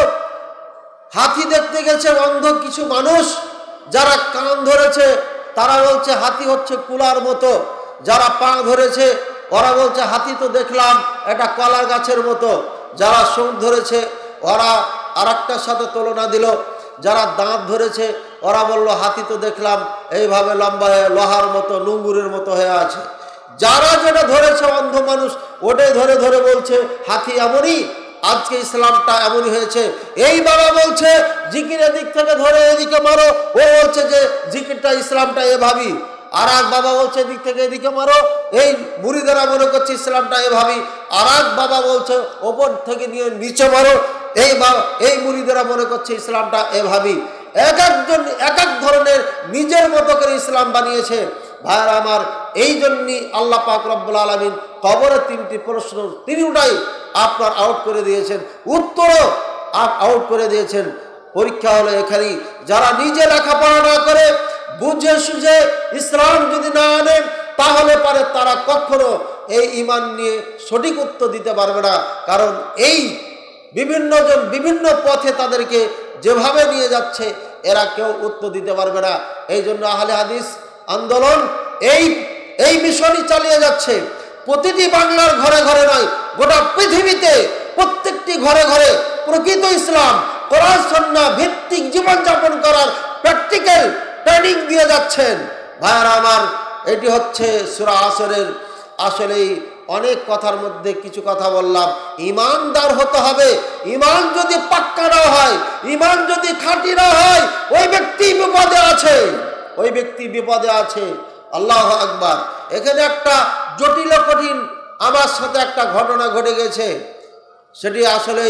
হাতি দেখতে গেছে অন্ধ কিছু মানুষ, যারা কান ধরেছে তারা বলছে হাতি হচ্ছে কুলার মতো, যারা পা ধরেছে ওরা বলছে হাতি তো দেখলাম এটা কলা গাছের মতো, যারা সুখ ধরেছে ওরা আর একটার সাথে তুলনা দিল, যারা দাঁত ধরেছে ওরা বলল হাতি তো দেখলাম এইভাবে লম্বা হয়ে লোহার মতো নুঙ্গুরের মতো হয়ে আছে। যারা যেটা ধরেছে অন্ধ মানুষ ওটাই ধরে ধরে বলছে হাতি এমনই, আজকে ইসলামটা এমনই হয়েছে। এই বাবা বলছে জিকির এদিক থেকে ধরে এদিকে মারো, ও বলছে যে জিকিরটা ইসলামটা এভাবেই। আর এক বাবা বলছে এদিক থেকে এদিকে মারো, এই মুরিদেরা মনে করছে ইসলামটা এভাবেই। আর এক বাবা বলছে ওপর থেকে নিয়ে নিচে মারো, এই বাবা এই মুরিদেরা মনে করছে ইসলামটা এভাবেই। এক একজন এক এক ধরনের নিজের মতো করে ইসলাম বানিয়েছে। ভাইরা আমার, এই জন্যই আল্লাহ পাক রব্বুল আলামিন কবরে তিনটি প্রশ্ন তিনটাই আপনার আউট করে দিয়েছেন, উত্তরও আউট করে দিয়েছেন। পরীক্ষা হলো এখানেই, যারা নিজে লেখাপড়া না করে বুঝে সুঝে ইসলাম যদি না আনে তাহলে পারে তারা কখনো এই ঈমান নিয়ে সঠিক উত্তর দিতে পারবে না। কারণ এই বিভিন্ন জন বিভিন্ন পথে তাদেরকে যেভাবে নিয়ে যাচ্ছে এরা কেউ উত্তর দিতে পারবে না। এই জন্য আহলে হাদিস আন্দোলন এই এই মিশনই চালিয়ে যাচ্ছে। প্রতিটি বাংলার ঘরে ঘরে নয়, গোটা পৃথিবীতে প্রত্যেকটি ঘরে ঘরে প্রকৃত ইসলাম কোরআন সুন্নাহ ভিত্তিক জীবনযাপন করার প্র্যাকটিক্যাল ট্রেনিং দিয়ে যাচ্ছেন। ভাইরা আমার, এটি হচ্ছে সূরা আসরের আসলেই অনেক কথার মধ্যে কিছু কথা বললাম। ঈমানদার হতে হবে। ঈমান যদি পাক্কা না হয়, ঈমান যদি খাঁটি না হয়, ওই ব্যক্তি বিপদে আছে, ওই ব্যক্তি বিপদে আছে। আল্লাহু আকবার। এখানে একটা জটিল কঠিন আমার সাথে একটা ঘটনা ঘটে গেছে, সেটি আসলে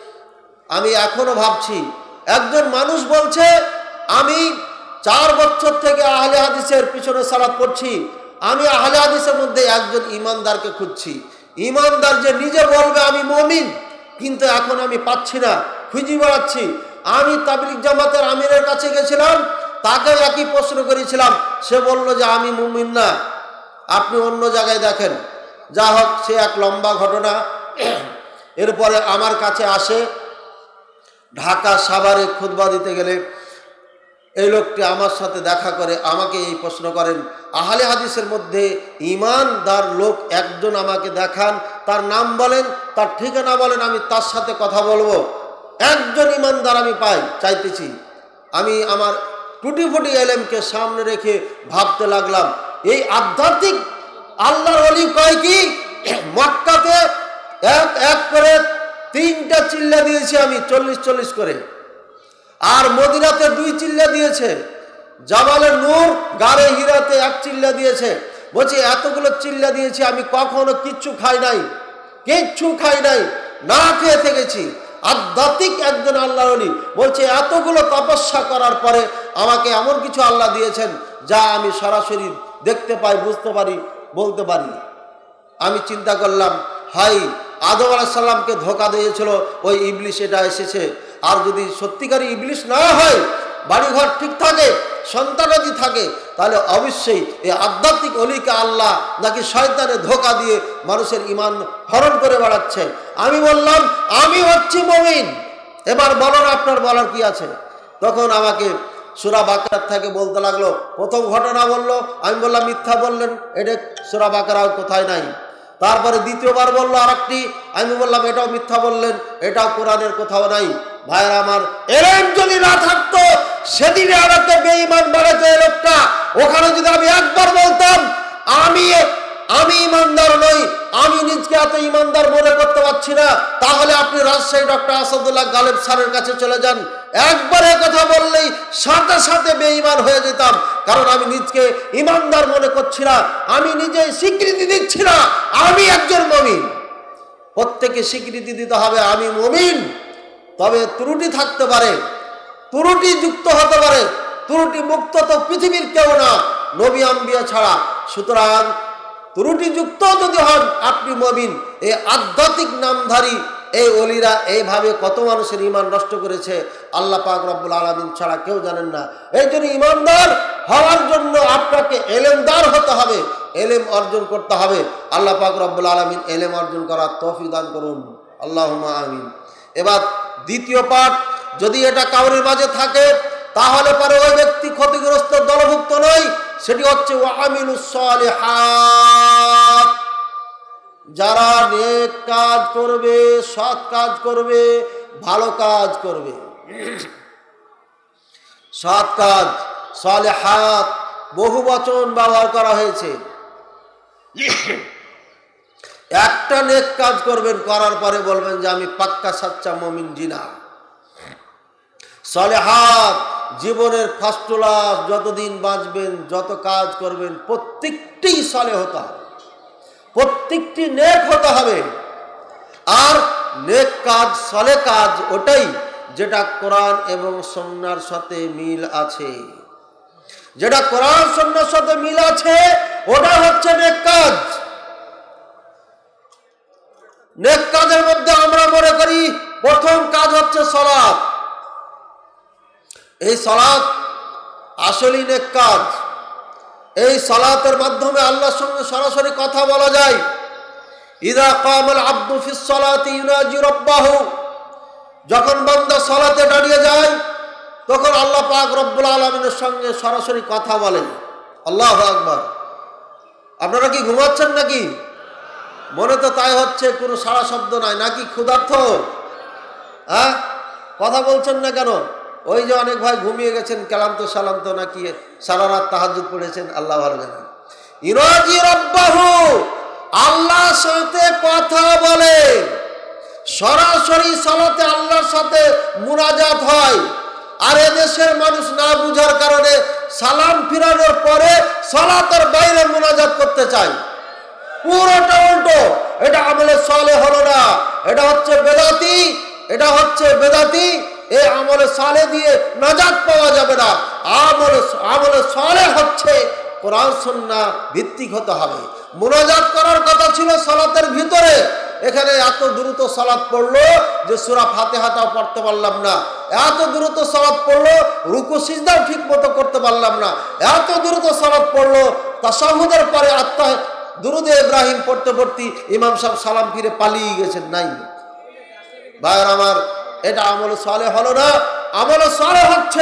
আমি এখনো ভাবছি। একজন মানুষ বলছে আমি চার বছর থেকে আহলে হাদিসের পিছনে সালাত পড়ছি, আমি আহলে হাদিসের মধ্যে একজন ইমানদারকে খুঁজছি। ইমানদার যে নিজে বলবে আমি মুমিন, কিন্তু এখন আমি পাচ্ছি না, খুঁজে বেড়াচ্ছি। আমি তাবলীগ জামাতের আমিরের কাছে গেছিলাম, তাকে একই প্রশ্ন করেছিলাম, সে বলল যে আমি মুমিন না, আপনি অন্য জায়গায় দেখেন। যা হোক, সে এক লম্বা ঘটনা। এরপরে আমার কাছে আসে, ঢাকা সাভারে খুতবা দিতে গেলে এই লোকটি আমার সাথে দেখা করে আমাকে এই প্রশ্ন করেন, আহলে হাদিসের মধ্যে ঈমানদার লোক একজন আমাকে দেখান, তার নাম বলেন, তার ঠিকানা বলেন, আমি তার সাথে কথা বলবো। একজন ঈমানদার আমি পাই, চাইতেছি। আমি আমার টুটি ফুটি এলেমকে সামনে রেখে ভাবতে লাগলাম, এই আধ্যাত্মিক আল্লাহর ওলি কয় কি, মক্কাতে এক এক করে তিনটা চিল্লা দিয়েছি আমি, চল্লিশ চল্লিশ করে, আর মদিনাতে দুই চিল্লা দিয়েছে, জামালে নূর গারে হীরাতে এক চিল্লা দিয়েছে। বলছি এতগুলো চিল্লা দিয়েছি, আমি কখনো কিচ্ছু খাই নাই, কিচ্ছু খাই নাই, না খেয়ে থেকেছি। আধ্যাত্মিক একজন আল্লাহর ওলি বলছে এতগুলো তপস্যা করার পরে আমাকে এমন কিছু আল্লাহ দিয়েছেন যা আমি সরাসরি দেখতে পাই, বুঝতে পারি, বলতে পারি। আমি চিন্তা করলাম, হাই আদম আলাইহিস সালামকে ধোঁকা দিয়েছিল ওই ইবলিশ, এটা এসেছে। আর যদি সত্যিকারই ইবলিশ না হয়, বাড়িঘর ঠিক থাকে, সন্তানাদি থাকে, তাহলে অবশ্যই এই আধ্যাত্মিক অলিকে আল্লাহ নাকি শয়তানে ধোঁকা দিয়ে মানুষের ঈমান হরণ করে বেড়াচ্ছে। আমি বললাম আমি হচ্ছি মুমিন, এবার বলেন আপনার বলার কি আছে। তখন আমাকে সূরা বাকারা থেকে বলতে লাগলো, প্রথম ঘটনা বললো, আমি বললাম মিথ্যা বললেন, এটা সূরা বাকারা কোথায় নাই। তারপরে দ্বিতীয়বার বললো আরেকটি, আমি বললাম এটাও মিথ্যা বললেন, এটাও কোরআনের কোথাও নাই। ভাইরা আমার, এলেম যদি না থাকতো সেদিনে আমাকে বেঈমান বানাতো এই লোকটা। ওখানে যদি আমি একবার বলতাম আমি আমি ইমানদার নই, আমি নিজকে এত ইমানদার মনে করতে পারছি না, তাহলে আপনি রাজশাহী ডক্টর আসাদুল্লাহ গালেব স্যারের কাছে চলে যান, একবার এ কথা বললেই সাথে সাথে বেঈমান হয়ে যেতাম। কারণ আমি নিজকে ইমানদার মনে করছি না, আমি নিজে স্বীকৃতি দিচ্ছি না আমি একজন মুমিন। প্রত্যেকে স্বীকৃতি দিতে হবে আমি মুমিন। তবে ত্রুটি থাকতে পারে, ত্রুটি যুক্ত হতে পারে, ত্রুটি মুক্ত তো পৃথিবীর কেউ না, নবী আম্বিয়া ছাড়া। সুতরাং ত্রুটিযুক্ত যদি হন আপনি মুমিন। এই আধ্যাত্মিক নামধারী এই ওলিরা এইভাবে কত মানুষের ঈমান নষ্ট করেছে আল্লাহ পাক রব্বুল আলামিন ছাড়া কেউ জানেন না। এই জন্য ঈমানদার হওয়ার জন্য আপনাকে এলেমদার হতে হবে, এলেম অর্জন করতে হবে। আল্লাহ পাক রব্বুল আলামিন এলেম অর্জন করার তৌফিক দান করুন, আল্লাহুম্মা আমিন। এবার দ্বিতীয় পাঠ, যদি এটা কাউরের মাঝে থাকে তাহলে পরে ওই ব্যক্তি ক্ষতিগ্রস্ত দলভুক্ত নয়, সেটি হচ্ছে ওয়ামিলুস সালিহাত। যারা নেক কাজ করবে, সৎ কাজ করবে, ভালো কাজ করবে, সৎ কাজ, সালিহাত বহু বচন ব্যবহার করা হয়েছে। একটা নেক কাজ করবেন, করার পরে বলবেন যে আমি পাক্কা সাচ্চা মুমিন জিনা। সালেহাত জীবনের ফার্স্ট ক্লাস, যতদিন বাঁচবেন, যত কাজ করবেন প্রত্যেকটি সালেহ হতে হবে, প্রত্যেকটি নেক হতে হবে। আর নেক কাজ, সালেহ কাজ ওটাই যেটা কোরআন এবং সুন্নাহর সাথে মিল আছে, যেটা কোরআন সুন্নাহর সাথে মিল আছে ওটা হচ্ছে নেক কাজ। নেক কাজের মধ্যে আমরা মনে করি প্রথম কাজ হচ্ছে সালাত। এই সালাত আসলেই নেক কাজ। এই সালাতের মাধ্যমে আল্লাহর সঙ্গে সরাসরি কথা বলা যায়। ইযা কামাল আবদু ফিস সালাতি ইউনাজি রাব্বাহু, যখন বান্দা সালাতে দাঁড়িয়ে যায় তখন আল্লাহ পাক রব্বুল আলামিনের সঙ্গে সরাসরি কথা বলে। আল্লাহু আকবার। আপনারা কি ঘুমাচ্ছেন নাকি? মনে তো তাই হচ্ছে, কোনো সারা শব্দ নাই। নাকি ক্ষুধার্ত? হ্যাঁ, কথা বলছেন না কেন? ওই যে অনেক ভাই ঘুমিয়ে গেছেন, ক্লান্ত সালান্ত, নাকি সারা রাত তাহাজ্জুদ পড়েছেন, আল্লাহ ভালো জানেন। ইউনাজি রাব্বাহু, আল্লাহর সাথে কথা বলে। সরাসরি সালাতে আল্লাহর সাথে মুনাজাত হয়। আর এদেশের মানুষ না বুঝার কারণে সালাম ফিরানোর পরে সালাতের বাইরে মুনাজাত করতে চায়। পুরোটা উল্টো। এটা আমলে সালেহ হলো না, এটা হচ্ছে বেদাতি, এটা হচ্ছে বেদাতি। এই আমলে সালেহ দিয়ে নাজাত পাওয়া যাবে না। আমলে আমলে সালেহ হচ্ছে কোরআন সুন্নাহ ভিত্তিক হতে হবে। মুনাজাত করার কথা ছিল সালাতের ভিতরে, এখানে এত দ্রুত সালাত পড়লো যে সূরা ফাতিহাটাও পড়তে পারলাম না, এত দ্রুত সালাত পড়লো রুকু সিজদাও ঠিক মতো করতে পারলাম না, এত দ্রুত সালাত পড়লো তাশাহুদের পরে আত্মা দুরুদে ইব্রাহিম পড়তে পড়তে ইমাম সাহেব সালাম ফিরে পালিয়ে গেছেন। নাই ভাইয়ের আমার, এটা আমল সালেহ হলো না। আমল সালেহ হচ্ছে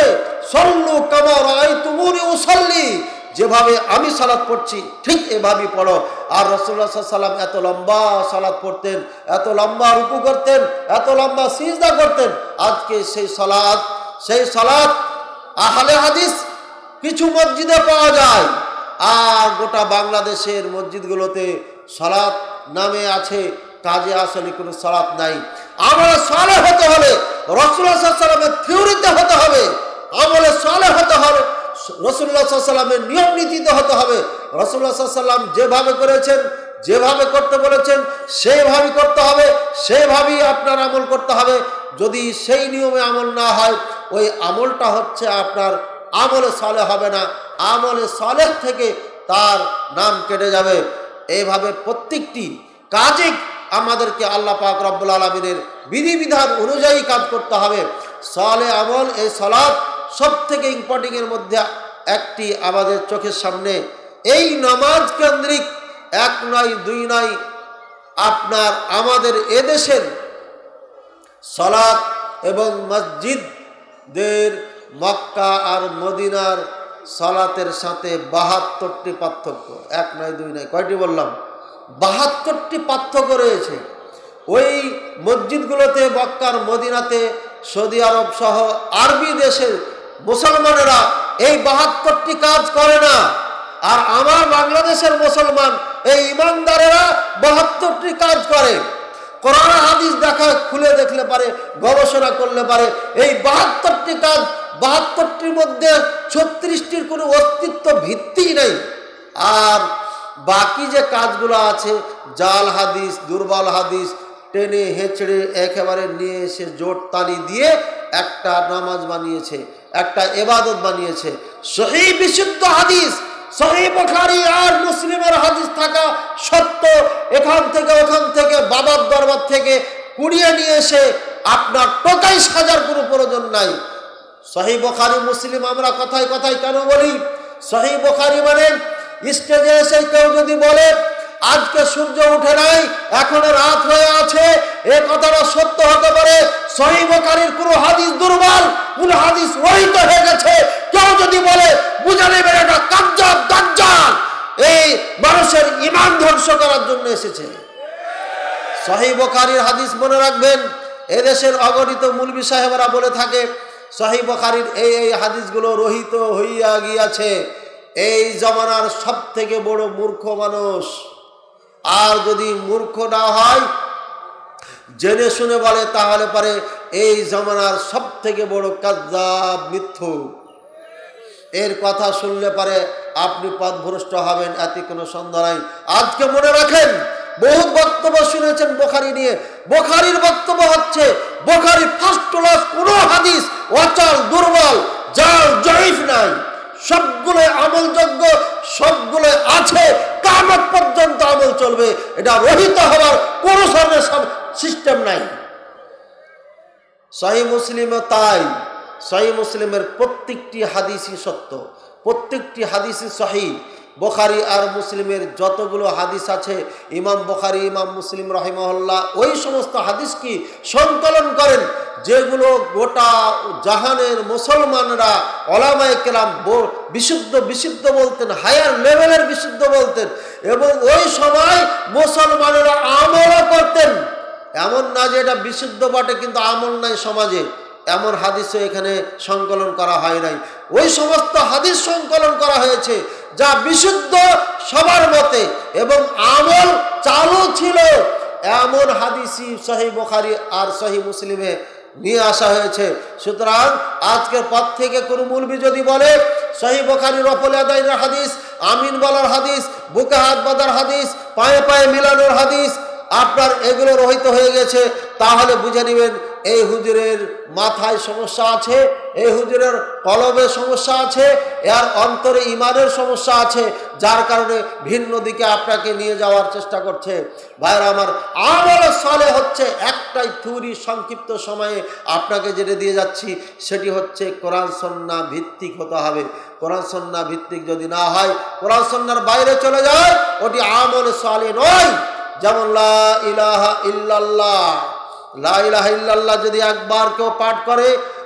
সল্লু কামা রাআইতুমুনি উসাল্লি, যেভাবে আমি সালাত পড়ছি ঠিক এভাবেই পড়ো। আর রাসূলুল্লাহ সাল্লাল্লাহু আলাইহি ওয়াসাল্লাম এত লম্বা সালাত পড়তেন, এত লম্বা রুকু করতেন, এত লম্বা সিজদা করতেন। আজকে সেই সালাত সেই সালাত আহলে হাদিস কিছু মসজিদে পাওয়া যায়, আর গোটা বাংলাদেশের মসজিদগুলোতে সালাত নামে আছে, কাজে আসলে কোনো সালাত নাই। আমলে সালেহ হতে হলে রাসূলুল্লাহ সাল্লাল্লাহু আলাইহি ওয়াসাল্লামের থিওরিতে হতে হবে, আমলে সালেহ হতে হলে রাসূলুল্লাহ সাল্লাল্লাহু আলাইহি ওয়াসাল্লামের নিয়ম নীতিতে হতে হবে। রাসূলুল্লাহ সাল্লাল্লাহু আলাইহি ওয়াসাল্লাম যেভাবে করেছেন, যেভাবে করতে বলেছেন সেইভাবেই করতে হবে, সেইভাবেই আপনার আমল করতে হবে। যদি সেই নিয়মে আমল না হয়, ওই আমলটা হচ্ছে আপনার আমলে সালেহ হবে না, আমলে সালেহ থেকে তার নাম কেটে যাবে। এইভাবে প্রত্যেকটি কাজে আমাদেরকে আল্লাহ পাক রব্বুল আলামিনের বিধিবিধান অনুযায়ী কাজ করতে হবে। সালেহ আমল, এই সালাত সব থেকে ইম্পর্টেন্টের মধ্যে একটি আমাদের চোখের সামনে। এই নামাজ কেন্দ্রিক এক নয় দুই নয়, আপনার আমাদের এদেশের সালাত এবং মসজিদদের মক্কা আর মদিনার সালাতের সাথে বাহাত্তরটি পার্থক্য। এক নয় দুই নয়, কয়টি বললাম? বাহাত্তরটি পার্থক্য রয়েছে। ওই মসজিদগুলোতে মক্কার মদিনাতে সৌদি আরব সহ আরবি দেশের মুসলমানেরা এই বাহাত্তরটি কাজ করে না, আর আমার বাংলাদেশের মুসলমান এই ইমানদারেরা বাহাত্তরটি কাজ করে। কোরআন হাদিস দেখা খুলে দেখলে পারে, গবেষণা করলে পারে, এই বাহাত্তরটি কাজ, বাহাত্তরটির মধ্যে ছত্রিশটির কোনো অস্তিত্ব ভিত্তি নেই। আর বাকি যে কাজগুলো আছে, জাল হাদিস, দুর্বল হাদিস টেনে হেঁচড়ে একেবারে নিয়ে এসে জোট তালি দিয়ে একটা নামাজ বানিয়েছে, একটা ইবাদত বানিয়েছে। সহিহ বিশুদ্ধ হাদিস, সহিহ বুখারী আর মুসলিমের হাদিস থাকা সত্য এখান থেকে ওখান থেকে বাবার দরবার থেকে কুড়িয়ে নিয়ে এসে আপনার টোকাই সাজার কোনো প্রয়োজন নাই। সহিহ বুখারী মুসলিম আমরা কথায় কথায় কেন বলি? সহিহ বুখারী মানে স্টেজে এসে কেউ যদি বলে আজকে সূর্য উঠে নাই, এখনো রাত হয়ে আছে, এ কথাটা সত্য হতে পারে। সহিহ বুখারীর কোনো হাদিস দুর্বল, কোন হাদিস রহিত হয়ে গেছে, কেউ যদি বলে বুঝে নেবেন এটা কাজ্জাব দাজ্জাল, এই মানুষের ঈমান ধ্বংস করার জন্য এসেছে। সহিহ বুখারীর হাদিস মনে রাখবেন, এদেশের অগণিত মুলবি সাহেবরা বলে থাকে সহিহ বুখারীর এই এই হাদিসগুলো রহিত হইয়া গিয়াছে। এই জমানার সব থেকে বড় মূর্খ মানুষ, আর যদি মূর্খ না হয় জেনে শুনে বলে, তাহলে পারে এই জমানার সব থেকে বড় কাজ্জাব, মিথ্যু। এর কথা শুনলে পারে আপনি পথভ্রষ্ট হবেন, এতে কোনো সন্দেহ নাই। আজকে মনে রাখেন, বহু বক্তব্য শুনেছেন বুখারী নিয়ে। বুখারীর বক্তব্য হচ্ছে বুখারী ফার্স্ট ক্লাস, কোনো হাদিস অচল, দুর্বল, জাল, জয়ীফ নাই, সবগুলো আমলযোগ্য, সবগুলো আছে, কিয়ামত পর্যন্ত আমল চলবে। এটা রহিত হওয়ার কোনো ধরনের সিস্টেম নাই। সহিহ মুসলিমে তাই, সহিহ মুসলিমের প্রত্যেকটি হাদিসই সত্য, প্রত্যেকটি হাদিসই সহিহ। বুখারী আর মুসলিমের যতগুলো হাদিস আছে, ইমাম বুখারী, ইমাম মুসলিম রাহিমাহুল্লাহ ওই সমস্ত হাদিস কি সংকলন করেন, যেগুলো গোটা জাহানের মুসলমানরা ওলামায়ে কেরাম বিশুদ্ধ বিশুদ্ধ বলতেন, হায়ার লেভেলের বিশুদ্ধ বলতেন, এবং ওই সময় মুসলমানেরা আমলও করতেন। এমন না যে এটা বিশুদ্ধ বটে কিন্তু আমল নাই সমাজে, এমন হাদিসও এখানে সংকলন করা হয় নাই। ওই সমস্ত হাদিস সংকলন করা হয়েছে যা বিশুদ্ধ সবার মতে এবং আমল চালু ছিল, এমন হাদিসই সহিহ বুখারী আর সহিহ মুসলিমে নিয়ে আসা হয়েছে। সুতরাং আজকের পর থেকে কোনো মুলবি যদি বলে সহিহ বুখারীর রফল আদায়ের হাদিস, আমিন বলার হাদিস, বুকে হাত বাঁধার হাদিস, পায়ে পায়ে মিলানোর হাদিস আপনার এগুলো রহিত হয়ে গেছে, তাহলে বুঝে নেবেন এই হুজুরের মাথায় সমস্যা আছে, এই হুজুরের কলবে সমস্যা আছে, এর অন্তরে ইমানের সমস্যা আছে, যার কারণে ভিন্ন দিকে আপনাকে নিয়ে যাওয়ার চেষ্টা করছে। ভাইরা আমার, আমল সালেহ হচ্ছে একটাই থিওরি, সংক্ষিপ্ত সময়ে আপনাকে যেটা দিয়ে যাচ্ছি সেটি হচ্ছে কোরআন সুন্নাহ ভিত্তিক হতে হবে। কোরআন সুন্নাহ ভিত্তিক যদি না হয়, কোরআন সুন্নাহর বাইরে চলে যায়, ওটি আমল সালেহ নয়। যেমন লা ইলাহা ইল্লাল্লাহ, লা ইলাহা ইল্লাল্লাহ যদি একবার কেউ পাঠ করে,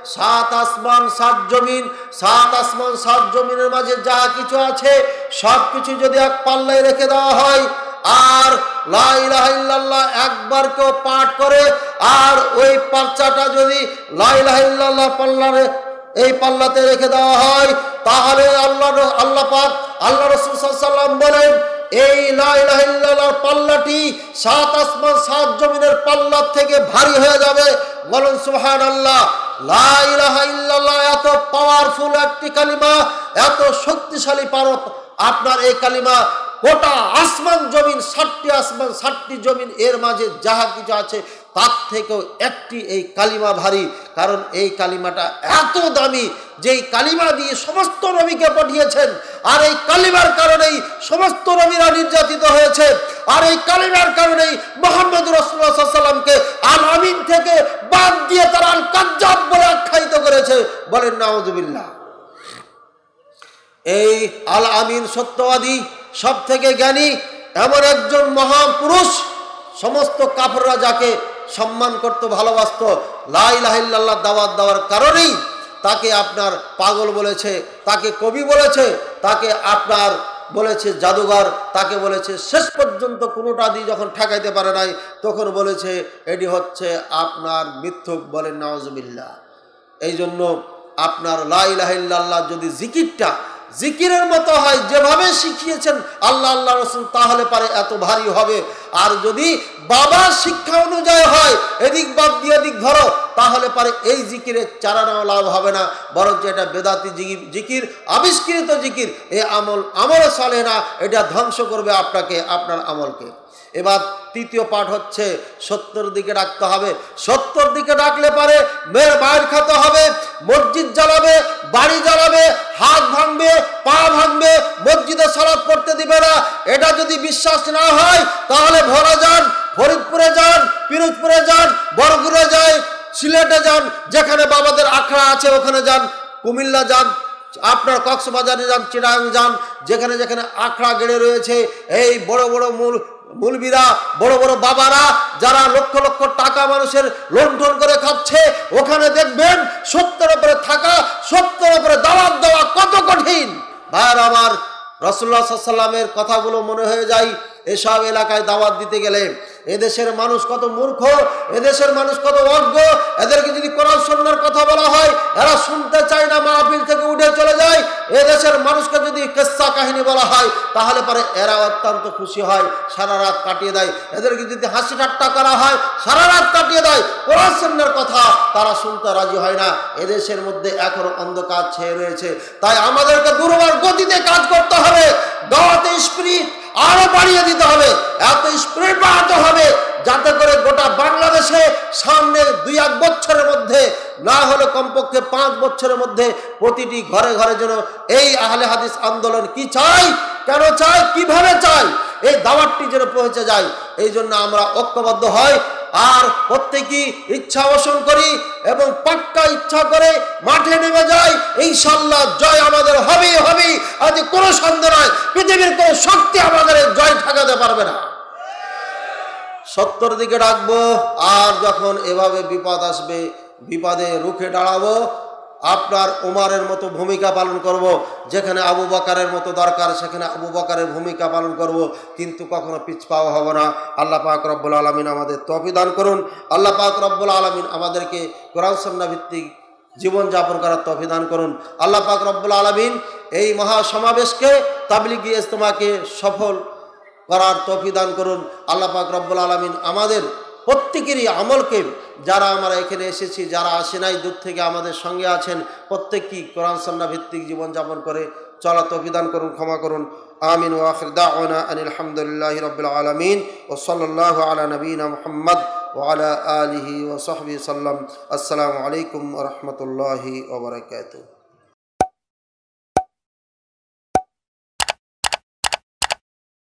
সাত আসমান সাত জমিন, সাত আসমান সাত জমিনের মাঝে যা কিছু আছে সব কিছু যদি এক পাল্লায় রেখে দেওয়া হয়, আর লা ইলাহা ইল্লাল্লাহ একবার কেউ পাঠ করে, আর ওই পাল্লাটা যদি লা ইলাহা ইল্লাল্লাহ পাল্লারে এই পাল্লাতে রেখে দেওয়া হয়, তাহলে আল্লাহ আল্লাহ পাক আল্লাহ রাসূল সাল্লাল্লাহু আলাইহি ওয়াসাল্লাম বলেন এই লা ইলাহা ইল্লাল্লাহর পাল্লাটি সাত আসমান সাত জমিনের পাল্লার থেকে ভারী হয়ে যাবে। বলুন সুবহানাল্লাহ। লা ইলাহা ইল্লাল্লাহ এত পাওয়ারফুল একটি কালিমা, এত শক্তিশালী পারত আপনার এই কালিমা গোটা আসমান জমিন, ষাটটি আসমান ষাটটি জমিন এর মাঝে যাহা কিছু আছে তার থেকেও একটি এই কালিমা ভারী। কারণ এই কালিমাটা এত দামি, যেই কালিমা দিয়ে সমস্ত নবীকে পাঠিয়েছেন, আর এই কালিমার কারণেই সমস্ত নবীরা নির্যাতিত হয়েছে, আর এই কালিমার কারণেই মুহাম্মদ রাসূলুল্লাহ সাল্লাল্লাহু আলাইহি ওয়াসাল্লামকে আল আমিন থেকে বাদ দিয়ে তারা আল কাজ্জাব বলে আখ্যায়িত করেছে। বলেন নাউযুবিল্লাহ। এই আল আমিন সত্যবাদী, সব থেকে জ্ঞানী, এমন একজন মহাপুরুষ, সমস্ত কাফেররা যাকে সম্মান করত, ভালোবাসত, লা ইলাহা ইল্লাল্লাহ দাওয়াত দেওয়ার কারণেই তাকে আপনার পাগল বলেছে, তাকে কবি বলেছে, তাকে আপনার বলেছে জাদুঘর, তাকে বলেছে শেষ পর্যন্ত কোনোটা দিয়ে যখন ঠেকাইতে পারে নাই তখন বলেছে এটি হচ্ছে আপনার মিথ্যুক। বলেন নাউযুবিল্লাহ। এই জন্য আপনার লা ইলাহা ইল্লাল্লাহ যদি জিকিরটা জিকিরের মতো হয়, যেভাবে শিখিয়েছেন আল্লাহ আল্লাহ রাসূল, তাহলে পারে এত ভারী হবে। আর যদি বাবার শিক্ষা অনুযায়ী হয়, এদিক বাদ দিয়ে এদিক ধরো, তাহলে পারে এই জিকিরের চারানাও লাভ হবে না, বরঞ্চ এটা বেদাতি জিকির, আবিষ্কৃত জিকির। এ আমল আমলে চলে না, এটা ধ্বংস করবে আপনাকে, আপনার আমলকে। এবার তৃতীয় পাঠ হচ্ছে সত্যের দিকে ডাকতে হবে। সত্যের দিকে ডাকলে পারে মেয়ের মায়ের খেতে হবে, মসজিদ জ্বালাবে, বাড়ি জ্বালাবে, হাত ভাঙবে, পা ভাঙবে, মসজিদে সালাত পড়তে দিবে না। এটা যদি বিশ্বাস না হয় তাহলে ভোলা যান, ফরিদপুরে যান, পিরোজপুরে যান, বরগুড়ে যান, সিলেটে যান, যেখানে বাবাদের আখড়া আছে ওখানে যান, কুমিল্লা যান, আপনার কক্সবাজারে যান, চিটাগাং যান, যেখানে যেখানে আখড়া গেড়ে রয়েছে, এই বড় বড় মূল মুলবিরা, বড় বড় বাবারা যারা লক্ষ লক্ষ টাকা মানুষের লুণ্ঠন করে খাচ্ছে, ওখানে দেখবেন সত্যের উপরে থাকা, সত্যের উপরে দাওয়াত দেওয়া কত কঠিন। ভাইয়ের আমার, রাসূলুল্লাহ সাল্লাল্লাহু আলাইহি ওয়াসাল্লামের কথাগুলো মনে হয়ে যায় এসব এলাকায় দাওয়াত দিতে গেলে। এদেশের মানুষ কত মূর্খ, এদেশের মানুষ কত অজ্ঞ। এদেরকে যদি কোরআন সুন্নাহর কথা বলা হয় এরা শুনতে চায় না, মাহফিল থেকে উঠে চলে যায়। এদেশের মানুষকে যদি কিসসা কাহিনী বলা হয় তাহলে পরে এরা অত্যন্ত খুশি হয়, সারা রাত কাটিয়ে দেয়। এদেরকে যদি হাসি ঠাট্টা করা হয় সারা রাত কাটিয়ে দেয়। কোরআন সুন্নাহর কথা তারা শুনতে রাজি হয় না। এদেশের মধ্যে এখনো অন্ধকার ছেয়ে রয়েছে। তাই আমাদেরকে দুর্বার গতিতে কাজ করতে হবে, দাওয়াতে স্পিরিট আরো বাড়িয়ে দিতে হবে, এত স্পিরিট বাড়াতে হবে যাতে করে গোটা বাংলাদেশে সামনে দুই এক বছরের মধ্যে, না হলে কমপক্ষে পাঁচ বছরের মধ্যে প্রতিটি ঘরে ঘরে যেন এই আহলে হাদিস আন্দোলন কি চাই, কেন চাই, কিভাবে চাই, এই দাওয়াতটি যেন পৌঁছে যায়। এই জন্য আমরা ঐক্যবদ্ধ হই, আর প্রত্যেকেই ইচ্ছা পোষণ করি এবং পাক্কা ইচ্ছা করে মাঠে নেমে যাই। ইনশাআল্লাহ জয় আমাদের হবে হবে, আজ কোনো সন্দেহ নাই। পৃথিবীর কোনো শক্তি আমাদের জয় ঠেকাতে পারবে না। সত্যের দিকে ডাকবো, আর যখন এভাবে বিপদ আসবে বিপদে রুখে দাঁড়াবো। আপনার ওমরের মতো ভূমিকা পালন করব, যেখানে আবু বকরের মতো দরকার সেখানে আবু বকরের ভূমিকা পালন করব, কিন্তু কখনো পিছপাও হব না। আল্লাহ পাক রব্বুল আলামিন আমাদের তৌফিক দান করুন। আল্লাহ পাক রব্বুল আলামিন আমাদেরকে কোরআন সুন্নাহ ভিত্তিক জীবন যাপন করার তৌফিক দান করুন। আল্লাহ পাক রব্বুল আলামিন এই মহা সমাবেশকে, তাবলীগি ইজতেমাকে সফল করার তৌফিক দান করুন। আল্লাহ পাক রব্বুল আলামিন আমাদের প্রত্যেকেরই আমলকে, যারা আমরা এখানে এসেছি, যারা আসে নাই, দূর থেকে আমাদের সঙ্গে আছেন, প্রত্যেককেই কোরআন সুন্নাহ ভিত্তিক জীবনযাপন করে চলা তৌফিক দান করুন, ক্ষমা করুন। আমিন। ওয়া আখির দাওয়ানা আনিল হামদুলিল্লাহি রাব্বিল আলামিন ওয়া সাল্লাল্লাহু আলা নবিয়িনা মুহাম্মদ ওয়া আলা আলিহি ওয়া সাহবিহি সাল্লাম। আসসালামু আলাইকুম ওয়া রাহমাতুল্লাহি ওয়া বারাকাতুহু।